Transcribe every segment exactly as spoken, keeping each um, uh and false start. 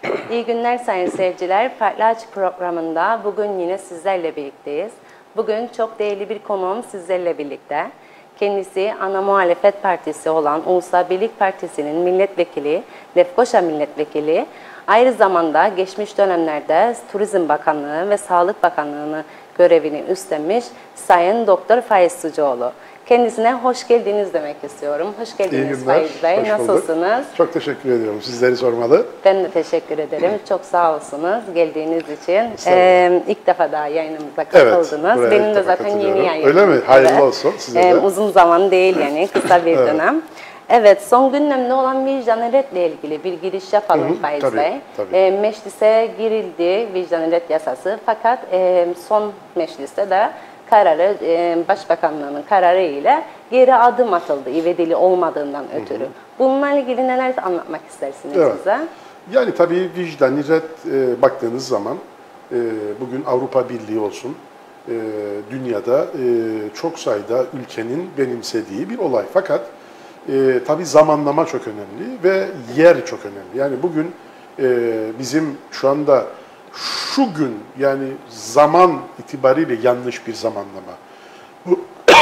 İyi günler sayın seyirciler. Farklı Açı programında bugün yine sizlerle birlikteyiz. Bugün çok değerli bir konuğum sizlerle birlikte. Kendisi ana muhalefet partisi olan Ulusal Birlik Partisi'nin milletvekili, Lefkoşa milletvekili. Aynı zamanda geçmiş dönemlerde Turizm Bakanlığı ve Sağlık Bakanlığı'nı görevini üstlenmiş Sayın Doktor Faiz Sucuoğlu. Kendisine hoş geldiniz demek istiyorum. Hoş geldiniz Faiz Bey. Nasılsınız? Çok teşekkür ediyorum. Sizleri sormalı. Ben de teşekkür ederim. Çok sağ olsunuz geldiğiniz için. Ee, ilk defa daha yayınımıza katıldınız. Evet, benim de zaten yeni yayınım. Öyle mi? Hayırlı evet. olsun size ee, de. Uzun zaman değil yani, kısa bir evet. dönem. Evet, son gündemde olan vicdan redle ilgili bir giriş yapalım hı hı, Faiz tabii, Bey. Tabii. E, meclise girildi vicdan red yasası fakat e, son mecliste de kararı, e, Başbakanlığı'nın kararı ile geri adım atıldı ivedilikli olmadığından ötürü. Hı hı. Bununla ilgili neler anlatmak istersiniz evet. size? Yani tabii vicdan red e, baktığınız zaman e, bugün Avrupa Birliği olsun, e, dünyada e, çok sayıda ülkenin benimsediği bir olay. Fakat E, tabii zamanlama çok önemli ve yer çok önemli. Yani bugün e, bizim şu anda şu gün yani zaman itibariyle yanlış bir zamanlama. Bu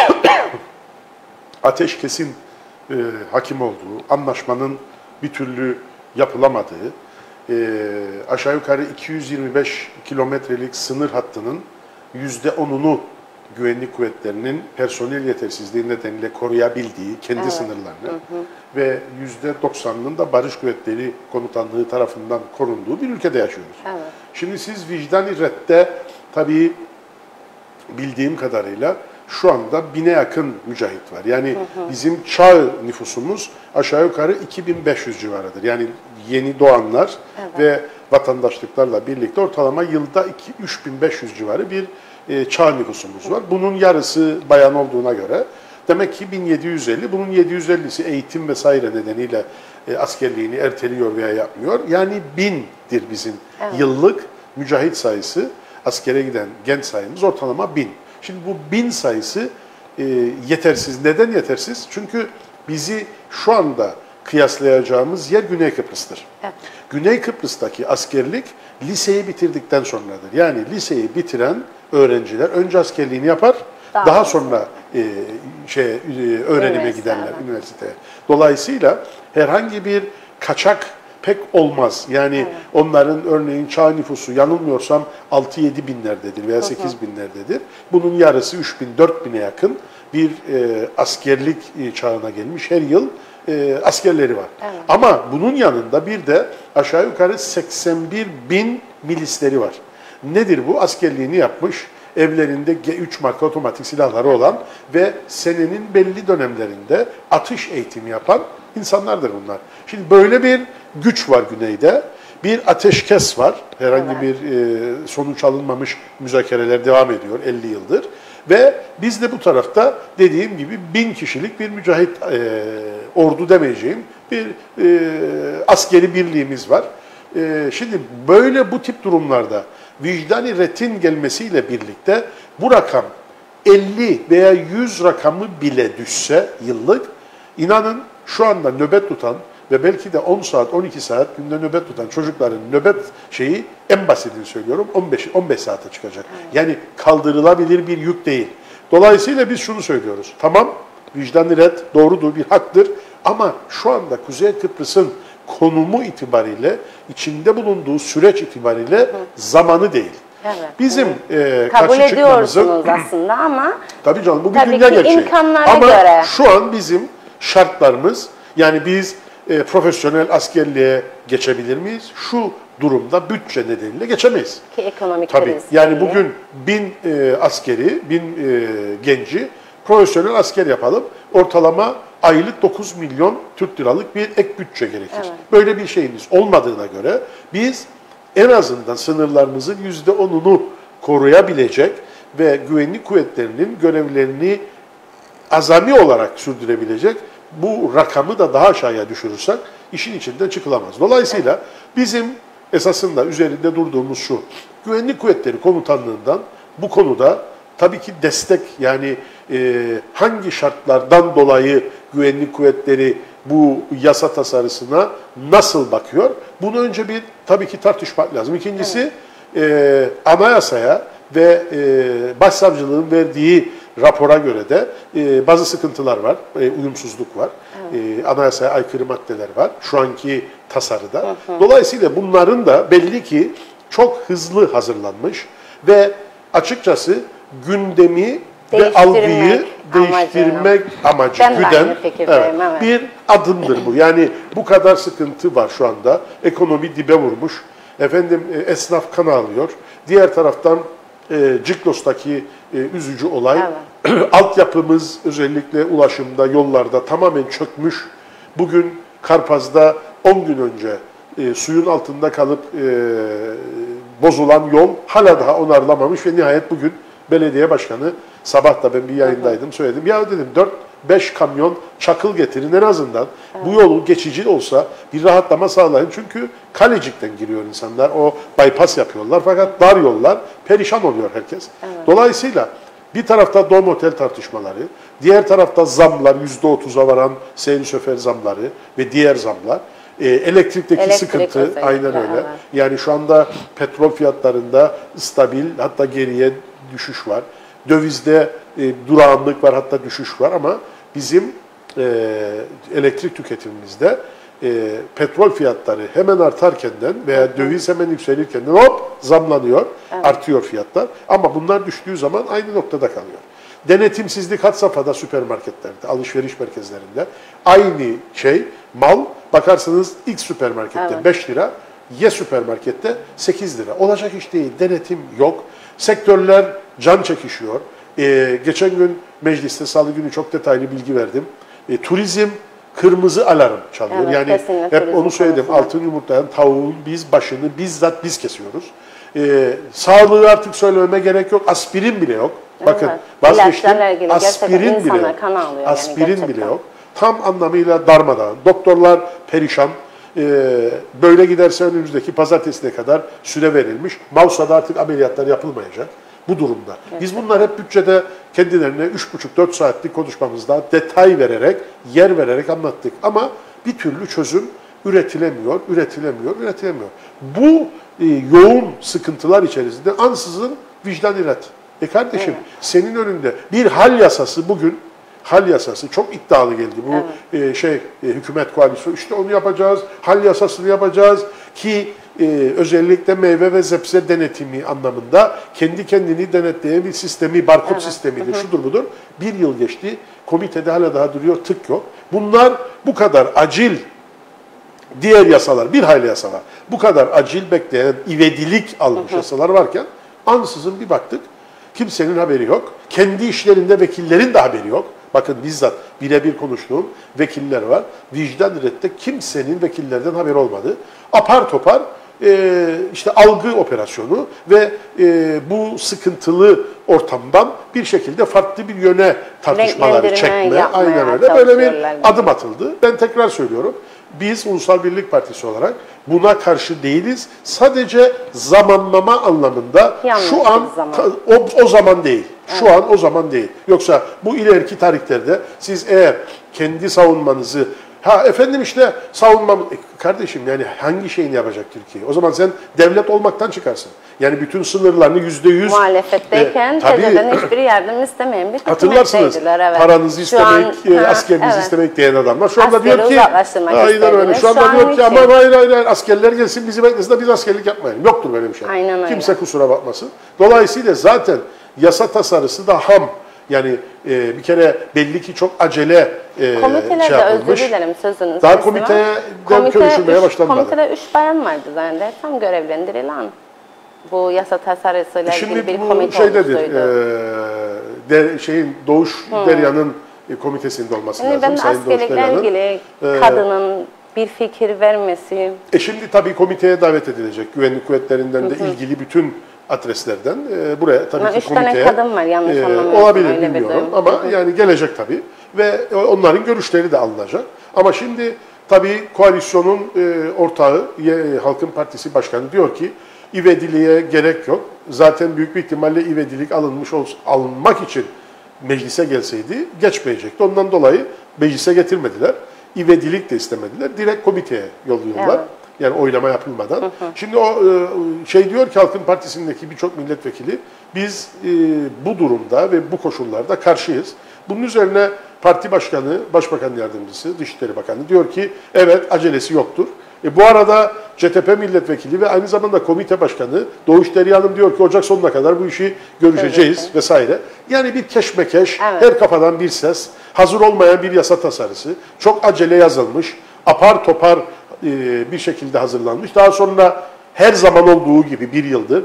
ateşkesin e, hakim olduğu, anlaşmanın bir türlü yapılamadığı, e, aşağı yukarı iki yüz yirmi beş kilometrelik sınır hattının yüzde onunu güvenlik kuvvetlerinin personel yetersizliği nedeniyle koruyabildiği kendi evet. sınırlarını hı hı. ve yüzde doksanının da Barış Kuvvetleri Komutanlığı tarafından korunduğu bir ülkede yaşıyoruz. Evet. Şimdi siz vicdan-ı redde tabii bildiğim kadarıyla şu anda bine yakın mücahit var. Yani hı hı. bizim çağ nüfusumuz aşağı yukarı iki bin beş yüz civarıdır. Yani yeni doğanlar evet. ve vatandaşlıklarla birlikte ortalama yılda üç bin beş yüz civarı bir çağ nüfusumuz var. Bunun yarısı bayan olduğuna göre demek ki bin yedi yüz elli, bunun yedi yüz ellisi eğitim vesaire nedeniyle e, askerliğini erteliyor veya yapmıyor. Yani bindir bizim evet. yıllık mücahit sayısı, askere giden genç sayımız ortalama bin. Şimdi bu bin sayısı e, yetersiz. Neden yetersiz? Çünkü bizi şu anda kıyaslayacağımız yer Güney Kıbrıs'tır. Evet. Güney Kıbrıs'taki askerlik liseyi bitirdikten sonradır. Yani liseyi bitiren öğrenciler önce askerliğini yapar, daha, daha sonra e, şey e, öğrenime giderler üniversiteye. Dolayısıyla herhangi bir kaçak pek olmaz. Yani evet. onların örneğin çağ nüfusu yanılmıyorsam altı yedi binlerdedir veya sekiz binlerdedir. Bunun yarısı üç bin dört bine yakın bir e, askerlik e, çağına gelmiş her yıl e, askerleri var. Evet. Ama bunun yanında bir de aşağı yukarı seksen bir bin milisleri var. Nedir bu? Askerliğini yapmış, evlerinde G üç marka otomatik silahları olan ve senenin belli dönemlerinde atış eğitimi yapan insanlardır bunlar. Şimdi böyle bir güç var güneyde. Bir ateşkes var. Herhangi evet. bir e, sonuç alınmamış müzakereler devam ediyor elli yıldır. Ve biz de bu tarafta dediğim gibi bin kişilik bir mücahit e, ordu demeyeceğim bir e, askeri birliğimiz var. E, şimdi böyle bu tip durumlarda vicdan-ı redin gelmesiyle birlikte bu rakam elli veya yüz rakamı bile düşse yıllık, inanın şu anda nöbet tutan ve belki de on saat, on iki saat günde nöbet tutan çocukların nöbet şeyi en basitini söylüyorum on beş on beş saate çıkacak. Yani kaldırılabilir bir yük değil. Dolayısıyla biz şunu söylüyoruz. Tamam, vicdan-ı red doğrudur, bir haktır ama şu anda Kuzey Kıbrıs'ın konumu itibariyle, içinde bulunduğu süreç itibariyle hı. zamanı değil. Evet. Bizim e, kabul ediyorsunuz aslında ama tabii canım bu bir dünya gerçeği. Ama göre. Şu an bizim şartlarımız, yani biz e, profesyonel askerliğe geçebilir miyiz? Şu durumda bütçe nedeniyle geçemeyiz. Ki ekonomik tabii. Yani bugün bin e, askeri, bin e, genci profesyonel asker yapalım. Ortalama aylık dokuz milyon Türk liralık bir ek bütçe gerekir. Evet. Böyle bir şeyimiz olmadığına göre biz en azından sınırlarımızın yüzde onunu koruyabilecek ve güvenlik kuvvetlerinin görevlerini azami olarak sürdürebilecek bu rakamı da daha aşağıya düşürürsek işin içinden çıkılamaz. Dolayısıyla bizim esasında üzerinde durduğumuz şu, Güvenlik Kuvvetleri Komutanlığı'ndan bu konuda tabii ki destek, yani e, hangi şartlardan dolayı güvenlik kuvvetleri bu yasa tasarısına nasıl bakıyor? Bunu önce bir tabii ki tartışmak lazım. İkincisi evet. e, anayasaya ve e, başsavcılığın verdiği rapora göre de e, bazı sıkıntılar var, e, uyumsuzluk var, evet. e, anayasaya aykırı maddeler var şu anki tasarıda. Hı hı. Dolayısıyla bunların da belli ki çok hızlı hazırlanmış ve açıkçası gündemi ve algıyı değiştirmek amacı güden evet, evet. bir adımdır bu. Yani bu kadar sıkıntı var şu anda. Ekonomi dibe vurmuş. Efendim esnaf kan ağlıyor. Diğer taraftan e, Ciklos'taki e, üzücü olay. Evet. Altyapımız özellikle ulaşımda, yollarda tamamen çökmüş. Bugün Karpaz'da on gün önce e, suyun altında kalıp e, bozulan yol hala daha onarlamamış ve nihayet bugün belediye başkanı sabah da ben bir yayındaydım söyledim. Ya dedim dört beş kamyon çakıl getirin en azından. Evet. Bu yolu geçici olsa bir rahatlama sağlayın. Çünkü Kalecik'ten giriyor insanlar. O bypass yapıyorlar. Fakat dar yollar perişan oluyor herkes. Evet. Dolayısıyla bir tarafta dom otel tartışmaları, diğer tarafta zamlar, yüzde otuza varan seyir şoför zamları ve diğer zamlar. E, elektrikteki Elektrik sıkıntı özellikle, aynen öyle. Evet. Yani şu anda petrol fiyatlarında stabil hatta geriye düşüş var. Dövizde e, durağanlık var hatta düşüş var ama bizim e, elektrik tüketimimizde e, petrol fiyatları hemen artarkenden veya Hı. döviz hemen yükselirken hop zamlanıyor, evet. artıyor fiyatlar. Ama bunlar düştüğü zaman aynı noktada kalıyor. Denetimsizlik had safhada süpermarketlerde, alışveriş merkezlerinde aynı şey mal bakarsanız X süpermarkette evet. beş lira, Y süpermarkette sekiz lira. Olacak iş değil. Denetim yok. Sektörler can çekişiyor. Ee, geçen gün mecliste salı günü çok detaylı bilgi verdim. Ee, turizm kırmızı alarm çalıyor. Evet, yani hep onu söyledim. Konusunda. Altın yumurtlayan tavuğun biz başını bizzat biz kesiyoruz. Ee, sağlığı artık söylememe gerek yok. Aspirin bile yok. Bakın evet. vazgeçtim. Aspirin bile yok. Aspirin yani bile yok. Tam anlamıyla darmadağın. Doktorlar perişan. Ee, böyle giderse önümüzdeki pazartesine kadar süre verilmiş. Mausa'da artık ameliyatlar yapılmayacak. Bu durumda. Evet. Biz bunlar hep bütçede kendilerine üç buçuk dört saatlik konuşmamızda detay vererek, yer vererek anlattık. Ama bir türlü çözüm üretilemiyor, üretilemiyor, üretilemiyor. Bu e, yoğun sıkıntılar içerisinde ansızın vicdan irat. E kardeşim evet. senin önünde bir hal yasası bugün hal yasası çok iddialı geldi bu evet. e, şey e, hükümet koalisyonu işte onu yapacağız, hal yasasını yapacağız ki e, özellikle meyve ve sebze denetimi anlamında kendi kendini denetleyen bir sistemi, barkod evet. sistemidir, Hı-hı. şudur budur. Bir yıl geçti, komitede hala daha duruyor, tık yok. Bunlar bu kadar acil, diğer yasalar, bir hayli yasalar, bu kadar acil bekleyen, ivedilik almış Hı-hı. yasalar varken ansızın bir baktık, kimsenin haberi yok. Kendi işlerinde vekillerin de haberi yok. Bakın bizzat birebir konuştuğum vekiller var. Vicdan redde kimsenin vekillerden haberi olmadı. Apar topar e, işte algı operasyonu ve e, bu sıkıntılı ortamdan bir şekilde farklı bir yöne tartışmaları çekme. Aynen öyle. Böyle bir adım atıldı. Ben tekrar söylüyorum. Biz Ulusal Birlik Partisi olarak buna karşı değiliz. Sadece zamanlama anlamında Yanlış şu an zaman. o, o zaman değil. Şu evet. an o zaman değil. Yoksa bu ileriki tarihlerde siz eğer kendi savunmanızı ha efendim işte savunmamız e, kardeşim yani hangi şeyini yapacak Türkiye? O zaman sen devlet olmaktan çıkarsın. Yani bütün sınırlarını yüzde yüz muhalefetteyken e, tecrüden hiçbir yardım istemeyen bir hatırlarsınız. Evet. Paranızı istemek, an, e, askerinizi evet. istemek diyen adamlar. Şu anda Askeri diyor ki aynen öyle. Şu anda şu diyor ki ama hayır hayır hayır askerler gelsin bizi beklesin de biz askerlik yapmayalım. Yoktur böyle bir şey. Aynen Kimse öyle. kusura bakmasın. Dolayısıyla zaten yasa tasarısı da ham. Yani e, bir kere belli ki çok acele e, Komitelerde şey yapılmış. özür dilerim sözünüzü. Daha komiteye görüşülmeye başlanmadı. Komitede üç bayan vardı zannedersem görevlendirilen. Bu yasa tasarısıyla Şimdi ilgili bir bu komite şeydedir, olmuştu. E, de, şeyin Doğuş hmm. Derya'nın e, komitesinde olması yani lazım. Ben askerlikle ilgili e, kadının bir fikir vermesi. E şimdi tabii komiteye davet edilecek. Güvenlik kuvvetlerinden de hı hı. ilgili bütün adreslerden e, buraya tabii ama ki üç komiteye tane kadın var yanlış e, anlamıyorsam. Olabilir bilmiyorum ama hı hı. yani gelecek tabii ve onların görüşleri de alınacak. Ama şimdi tabii koalisyonun e, ortağı e, Halkın Partisi Başkanı diyor ki ivediliğe gerek yok. Zaten büyük bir ihtimalle ivedilik alınmış olsa, alınmak için meclise gelseydi geçmeyecekti. Ondan dolayı meclise getirmediler. ivedilik de istemediler. Direkt komiteye yolluyorlar. Evet. Yani oylama yapılmadan. Hı hı. Şimdi o şey diyor ki Halkın Partisi'ndeki birçok milletvekili biz bu durumda ve bu koşullarda karşıyız. Bunun üzerine parti başkanı, başbakan yardımcısı, Dışişleri Bakanı diyor ki evet acelesi yoktur. E bu arada C T P milletvekili ve aynı zamanda komite başkanı Doğuş Derya Hanım diyor ki Ocak sonuna kadar bu işi görüşeceğiz evet. vesaire. Yani bir keşmekeş, evet. her kafadan bir ses, hazır olmayan bir yasa tasarısı, çok acele yazılmış, apar topar bir şekilde hazırlanmış. Daha sonra her zaman olduğu gibi bir yıldır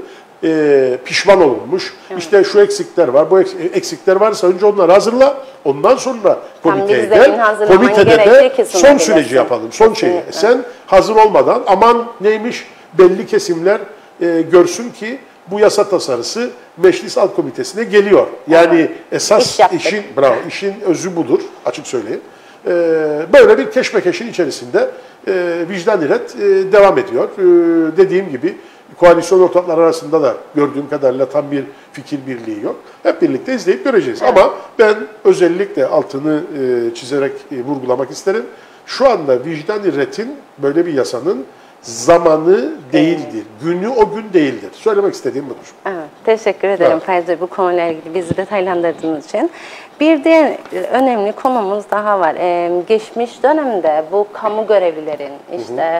e, pişman olunmuş. Evet. İşte şu eksikler var, bu eksikler varsa önce onları hazırla, ondan sonra komiteye gel. Komitede de son süreci yapalım, son şeyi. Sen hazır olmadan aman neymiş belli kesimler e, görsün ki bu yasa tasarısı Meclis Alt Komitesi'ne geliyor. Yani evet. esas İş işin, bravo, işin özü budur, açık söyleyeyim. E, böyle bir keşmekeşin içerisinde e, vicdan ilet e, devam ediyor. E, dediğim gibi koalisyon ortakları arasında da gördüğüm kadarıyla tam bir fikir birliği yok. Hep birlikte izleyip göreceğiz. Evet. Ama ben özellikle altını e, çizerek e, vurgulamak isterim. Şu anda vicdan iletin böyle bir yasanın zamanı değildir. Evet. Günü o gün değildir. Söylemek istediğim budur. Evet, teşekkür ederim evet. Faiz, bu konuyla ilgili bizi detaylandırdığınız için. Bir diğer önemli konumuz daha var. Ee, geçmiş dönemde bu kamu görevlilerin işte hı hı.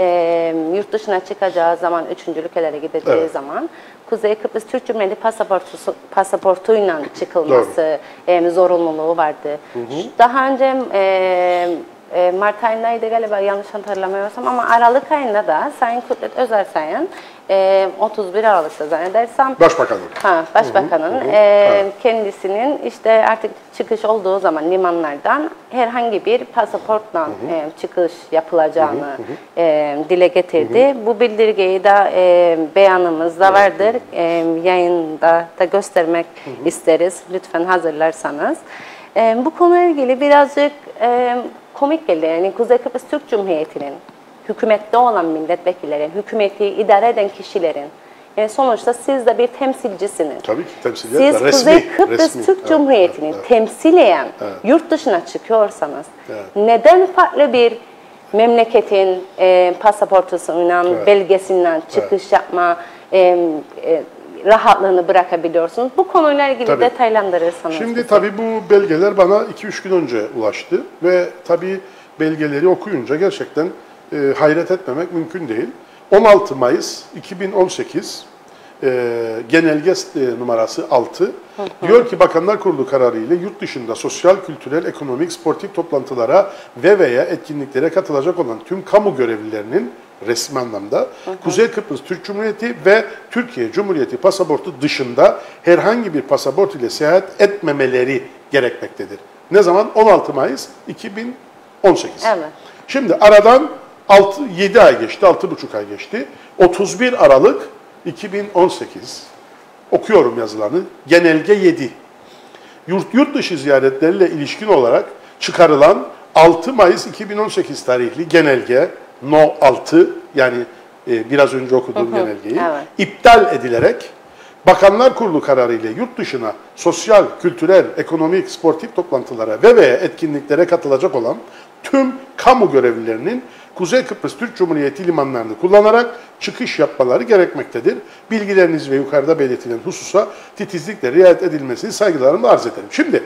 E, yurt dışına çıkacağı zaman, üçüncü ülkelere gideceği evet. zaman Kuzey Kıbrıs Türk Cumhuriyeti pasaportu, pasaportuyla çıkılması e, zorunluluğu vardı. Hı hı. Daha önce e, e, Mart ayındaydı galiba yanlış hatırlamıyorsam ama Aralık ayında da Sayın Kudret Özersay'ın e, otuz bir Aralık'ta zannedersem Başbakanın, ha, Başbakanın hı hı, hı hı. E, evet. kendisinin işte artık çıkış olduğu zaman limanlardan herhangi bir pasaportla hı hı. E, çıkış yapılacağını hı hı. E, dile getirdi. Hı hı. Bu bildirgeyi de e, beyanımızda evet. vardır. E, yayında da göstermek hı hı. isteriz. Lütfen hazırlarsanız. E, bu konuyla ilgili birazcık e, komik geldi. Yani Kuzey Kıbrıs Türk Cumhuriyeti'nin hükümette olan milletvekillerin, hükümeti idare eden kişilerin, yani sonuçta siz de bir temsilcisiniz. Tabii ki temsilciler. Siz resmi, Kuzey Kıbrıs resmi. Türk evet, Cumhuriyeti'ni evet, evet. temsileyen, evet. yurt dışına çıkıyorsanız, evet. neden farklı bir memleketin e, pasaportusuyla, evet. belgesinden çıkış evet. yapma e, e, rahatlığını bırakabiliyorsunuz? Bu konuyla ilgili tabii. detaylandırırsanız. Şimdi bize. tabii bu belgeler bana iki üç gün önce ulaştı ve tabii belgeleri okuyunca gerçekten e, hayret etmemek mümkün değil. on altı Mayıs iki bin on sekiz e, genelge e, numarası altı hı hı. diyor ki Bakanlar Kurulu kararı ile yurt dışında sosyal, kültürel, ekonomik, sportif toplantılara ve veya etkinliklere katılacak olan tüm kamu görevlilerinin resmi anlamda hı hı. Kuzey Kıbrıs Türk Cumhuriyeti ve Türkiye Cumhuriyeti pasaportu dışında herhangi bir pasaport ile seyahat etmemeleri gerekmektedir. Ne zaman? on altı Mayıs iki bin on sekiz. Evet. Şimdi aradan altı yedi ay geçti, altı buçuk ay geçti. otuz bir Aralık iki bin on sekiz. Okuyorum yazılanı. Genelge yedi. Yurt, yurt dışı ziyaretleriyle ilişkin olarak çıkarılan altı Mayıs iki bin on sekiz tarihli genelge No altı yani e, biraz önce okuduğum hı hı, genelgeyi evet. iptal edilerek Bakanlar Kurulu kararı ile yurt dışına sosyal, kültürel, ekonomik, sportif toplantılara ve veya etkinliklere katılacak olan tüm kamu görevlilerinin Kuzey Kıbrıs Türk Cumhuriyeti limanlarını kullanarak çıkış yapmaları gerekmektedir. Bilgileriniz ve yukarıda belirtilen hususa titizlikle riayet edilmesini saygılarımla arz ederim. Şimdi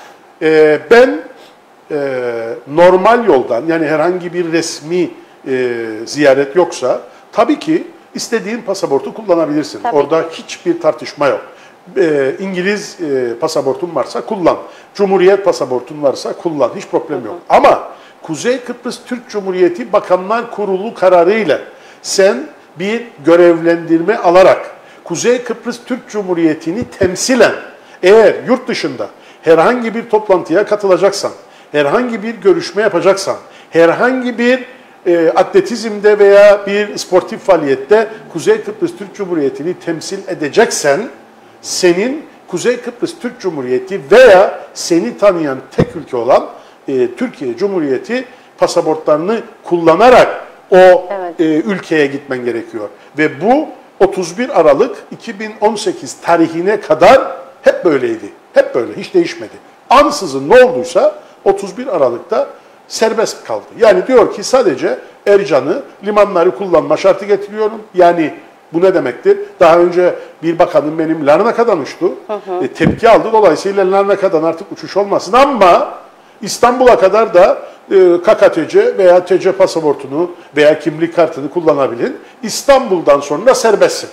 e, ben e, normal yoldan yani herhangi bir resmi e, ziyaret yoksa tabii ki istediğin pasaportu kullanabilirsin. Tabii Orada ki. hiçbir tartışma yok. E, İngiliz e, pasaportun varsa kullan. Cumhuriyet pasaportun varsa kullan. Hiç problem yok. Hı hı. Ama Kuzey Kıbrıs Türk Cumhuriyeti Bakanlar Kurulu kararıyla sen bir görevlendirme alarak Kuzey Kıbrıs Türk Cumhuriyeti'ni temsilen eğer yurt dışında herhangi bir toplantıya katılacaksan, herhangi bir görüşme yapacaksan, herhangi bir e, atletizmde veya bir sportif faaliyette Kuzey Kıbrıs Türk Cumhuriyeti'ni temsil edeceksen, senin Kuzey Kıbrıs Türk Cumhuriyeti veya seni tanıyan tek ülke olan e, Türkiye Cumhuriyeti pasaportlarını kullanarak o evet. e, ülkeye gitmen gerekiyor. Ve bu otuz bir Aralık iki bin on sekiz tarihine kadar hep böyleydi. Hep böyle, hiç değişmedi. Ansızın ne olduysa otuz bir Aralık'ta serbest kaldı. Yani diyor ki sadece Ercan'ı limanları kullanma şartı getiriyorum. Yani bu ne demektir? Daha önce bir bakanım benim Larnaka'dan uçtu. Hı hı. E, tepki aldı. Dolayısıyla Larnaka'dan artık uçuş olmasın ama İstanbul'a kadar da e, K K T C veya T C pasaportunu veya kimlik kartını kullanabilin. İstanbul'dan sonra serbestsin.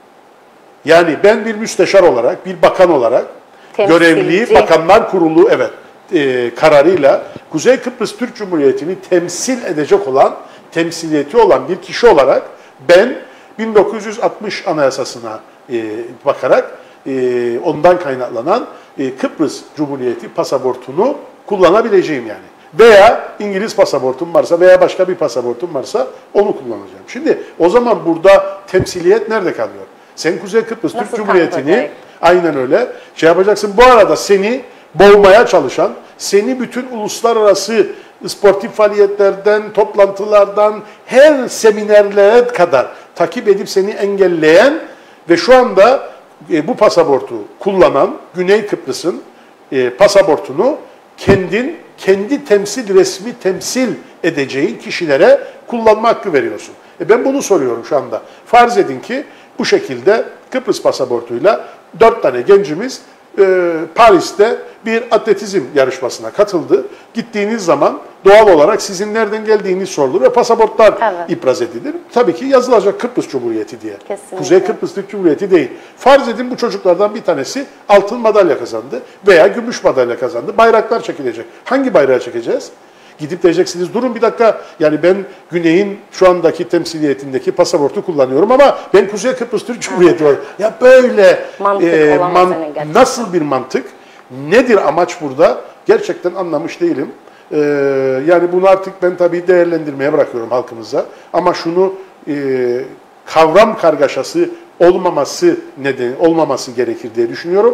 Yani ben bir müsteşar olarak, bir bakan olarak temsilci, görevli Bakanlar Kurulu evet e, kararıyla Kuzey Kıbrıs Türk Cumhuriyeti'ni temsil edecek olan, temsiliyeti olan bir kişi olarak ben bin dokuz yüz altmış Anayasasına e, bakarak e, ondan kaynaklanan e, Kıbrıs Cumhuriyeti pasaportunu kullanabileceğim yani. Veya İngiliz pasaportum varsa veya başka bir pasaportum varsa onu kullanacağım. Şimdi o zaman burada temsiliyet nerede kalıyor? Sen Kuzey Kıbrıs Türk Cumhuriyeti'ni aynen öyle şey yapacaksın. Bu arada seni boğmaya çalışan, seni bütün uluslararası sportif faaliyetlerden, toplantılardan, her seminerlere kadar takip edip seni engelleyen ve şu anda e, bu pasaportu kullanan Güney Kıbrıs'ın e, pasaportunu kendin, kendi temsil, resmi temsil edeceğin kişilere kullanma hakkı veriyorsun. E ben bunu soruyorum şu anda. Farz edin ki bu şekilde Kıbrıs pasaportuyla dört tane gencimiz e, Paris'te bir atletizm yarışmasına katıldı. Gittiğiniz zaman doğal olarak sizin nereden geldiğiniz sorulur ve pasaportlar evet. ipraz edilir. Tabii ki yazılacak Kıbrıs Cumhuriyeti diye. Kesinlikle. Kuzey Kıbrıs Türk Cumhuriyeti değil. Farz edin bu çocuklardan bir tanesi altın madalya kazandı veya gümüş madalya kazandı. Bayraklar çekilecek. Hangi bayrağı çekeceğiz? Gidip diyeceksiniz durun bir dakika yani ben Güney'in şu andaki temsiliyetindeki pasaportu kullanıyorum ama ben Kuzey Kıbrıs Türk Cumhuriyeti var. Ya böyle e, man, nasıl bir mantık? Nedir amaç burada? Gerçekten anlamış değilim. Ee, yani bunu artık ben tabii değerlendirmeye bırakıyorum halkımıza. Ama şunu e, kavram kargaşası olmaması nedeni olmaması gerekir diye düşünüyorum.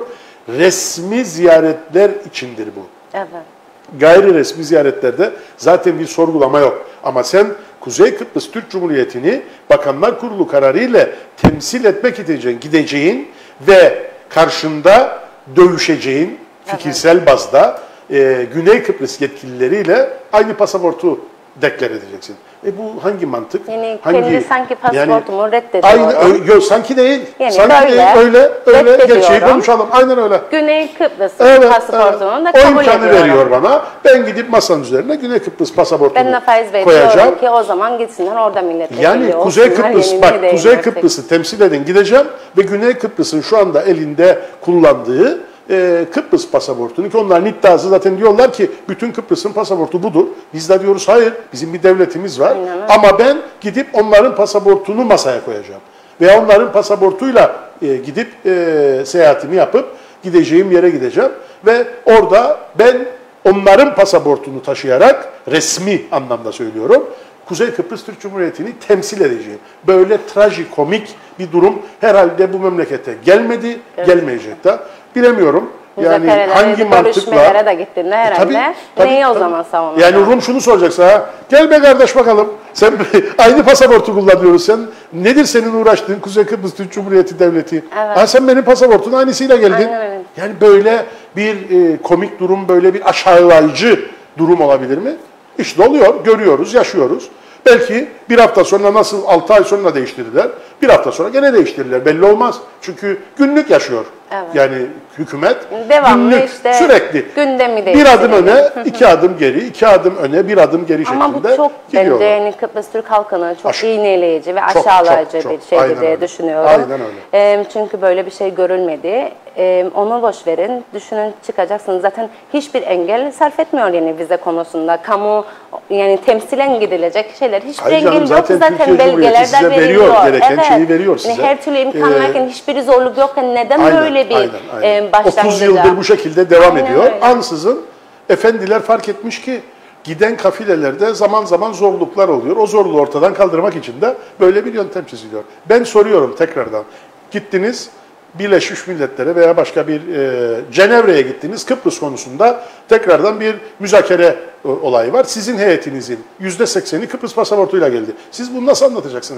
Resmi ziyaretler içindir bu. Evet. Gayri resmi ziyaretlerde zaten bir sorgulama yok. Ama sen Kuzey Kıbrıs Türk Cumhuriyeti'ni Bakanlar Kurulu kararıyla temsil etmek için gideceğin ve karşında dövüşeceğin fikirsel evet. bazda e, Güney Kıbrıs yetkilileriyle aynı pasaportu deklar edeceksin. E bu hangi mantık? Yani hangi, kendi sanki pasaportumu yani, reddediyor. Aynı, yok sanki değil. Yani sanki böyle, değil. Öyle, öyle gerçeği konuşalım. Aynen öyle. Güney Kıbrıs evet, pasaportunu evet. da kabul ediyorum. O imkanı veriyor bana. Ben gidip masanın üzerine Güney Kıbrıs pasaportunu ben de faiz koyacağım. ki o zaman gitsinler orada milletvekili yani Kuzey Kıbrıs, bak Kuzey Kıbrıs'ı temsil edin gideceğim ve Güney Kıbrıs'ın şu anda elinde kullandığı Ee, Kıbrıs pasaportunu ki onların iddiası zaten diyorlar ki bütün Kıbrıs'ın pasaportu budur. Biz de diyoruz hayır bizim bir devletimiz var. Aynen. Ama ben gidip onların pasaportunu masaya koyacağım. Veya onların pasaportuyla e, gidip e, seyahatimi yapıp gideceğim yere gideceğim. Ve orada ben onların pasaportunu taşıyarak resmi anlamda söylüyorum. Kuzey Kıbrıs Türk Cumhuriyeti'ni temsil edeceğim. Böyle trajikomik bir durum herhalde bu memlekete gelmedi, evet. gelmeyecek de. Bilemiyorum. Yani hangi mantıkla? da gittin herhalde. E, tabii, tabii, neyi tabii. o zaman savunma? Yani Rum şunu soracaksa ha. Gel be kardeş bakalım. Sen aynı pasaportu kullanıyoruz. Sen nedir senin uğraştığın Kuzey Kıbrıs Türk Cumhuriyeti Devleti? Evet. Ha sen benim pasaportun aynısıyla geldin. Yani böyle bir e, komik durum, böyle bir aşağılayıcı durum olabilir mi? İşte oluyor, görüyoruz, yaşıyoruz. Belki bir hafta sonra nasıl altı ay sonra değiştirdiler, bir hafta sonra gene değiştirirler. Belli olmaz. Çünkü günlük yaşıyor. Evet. Yani hükümet devamlı günlük, işte sürekli gündemi bir adım öne, iki adım geri, iki adım öne, bir adım geri şeklinde gidiyorlar. Ama bu çok bence yani Kıbrıs Türk halkını çok Aş iğneleyici ve çok, aşağılayıcı çok, çok. bir şeydi Aynen diye öyle. düşünüyorum. Aynen öyle. E, çünkü böyle bir şey görülmedi. E, onu boş verin. Düşünün çıkacaksınız. Zaten hiçbir engel sarf etmiyor yani vize konusunda. Kamu yani temsilen gidilecek şeyler hiçbir Hayır engel canım, yok. zaten, Zaten belgelerden veriliyor. Veriyor, gereken evet. şeyi veriyor size. Yani her türlü imkan ee, varken hiçbir zorluk yokken neden aynen, böyle bir aynen, aynen. E, başlangıca? otuz yıldır bu şekilde devam aynen ediyor. Öyle. Ansızın efendiler fark etmiş ki giden kafilelerde zaman zaman zorluklar oluyor. O zorluğu ortadan kaldırmak için de böyle bir yöntem çiziliyor. Ben soruyorum tekrardan. Gittiniz Birleşmiş Milletler'e veya başka bir e, Cenevre'ye gittiniz. Kıbrıs konusunda tekrardan bir müzakere olayı var. Sizin heyetinizin yüzde sekseni Kıbrıs pasaportuyla geldi. Siz bunu nasıl anlatacaksınız ya?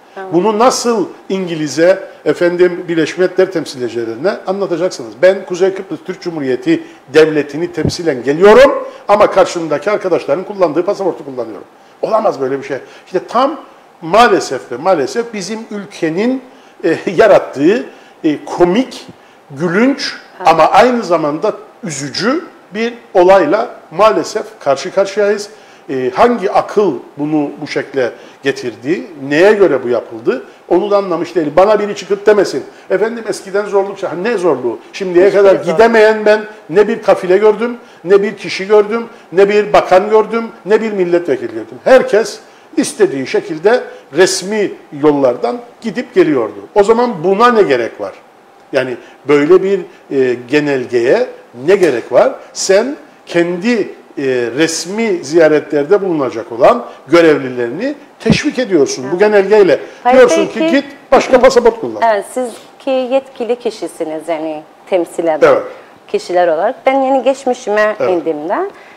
Bunu nasıl İngiliz'e, efendim Birleşmiş Milletler temsilcilerine anlatacaksınız? Ben Kuzey Kıbrıs Türk Cumhuriyeti Devleti'ni temsilen geliyorum ama karşımdaki arkadaşların kullandığı pasaportu kullanıyorum. Olamaz böyle bir şey. İşte tam maalesef ve maalesef bizim ülkenin e, yarattığı e, komik, gülünç ha. ama aynı zamanda üzücü bir olayla maalesef karşı karşıyayız. E, hangi akıl bunu bu şekle getirdi, neye göre bu yapıldı onu da anlamış değil. Bana biri çıkıp demesin. Efendim eskiden zorluk, ne zorluğu? Şimdiye Hiçbir kadar gidemeyen ben ne bir kafile gördüm, ne bir kişi gördüm, ne bir bakan gördüm, ne bir milletvekili gördüm. Herkes istediği şekilde resmi yollardan gidip geliyordu. O zaman buna ne gerek var? Yani böyle bir e, genelgeye ne gerek var? Sen kendi E, resmi ziyaretlerde bulunacak olan görevlilerini teşvik ediyorsun evet. bu genelgeyle. Hayır, diyorsun ki git başka pasaport kullan. Evet, siz ki yetkili kişisiniz yani temsil eden evet. kişiler olarak. Ben yeni geçmişime evet. indiğimde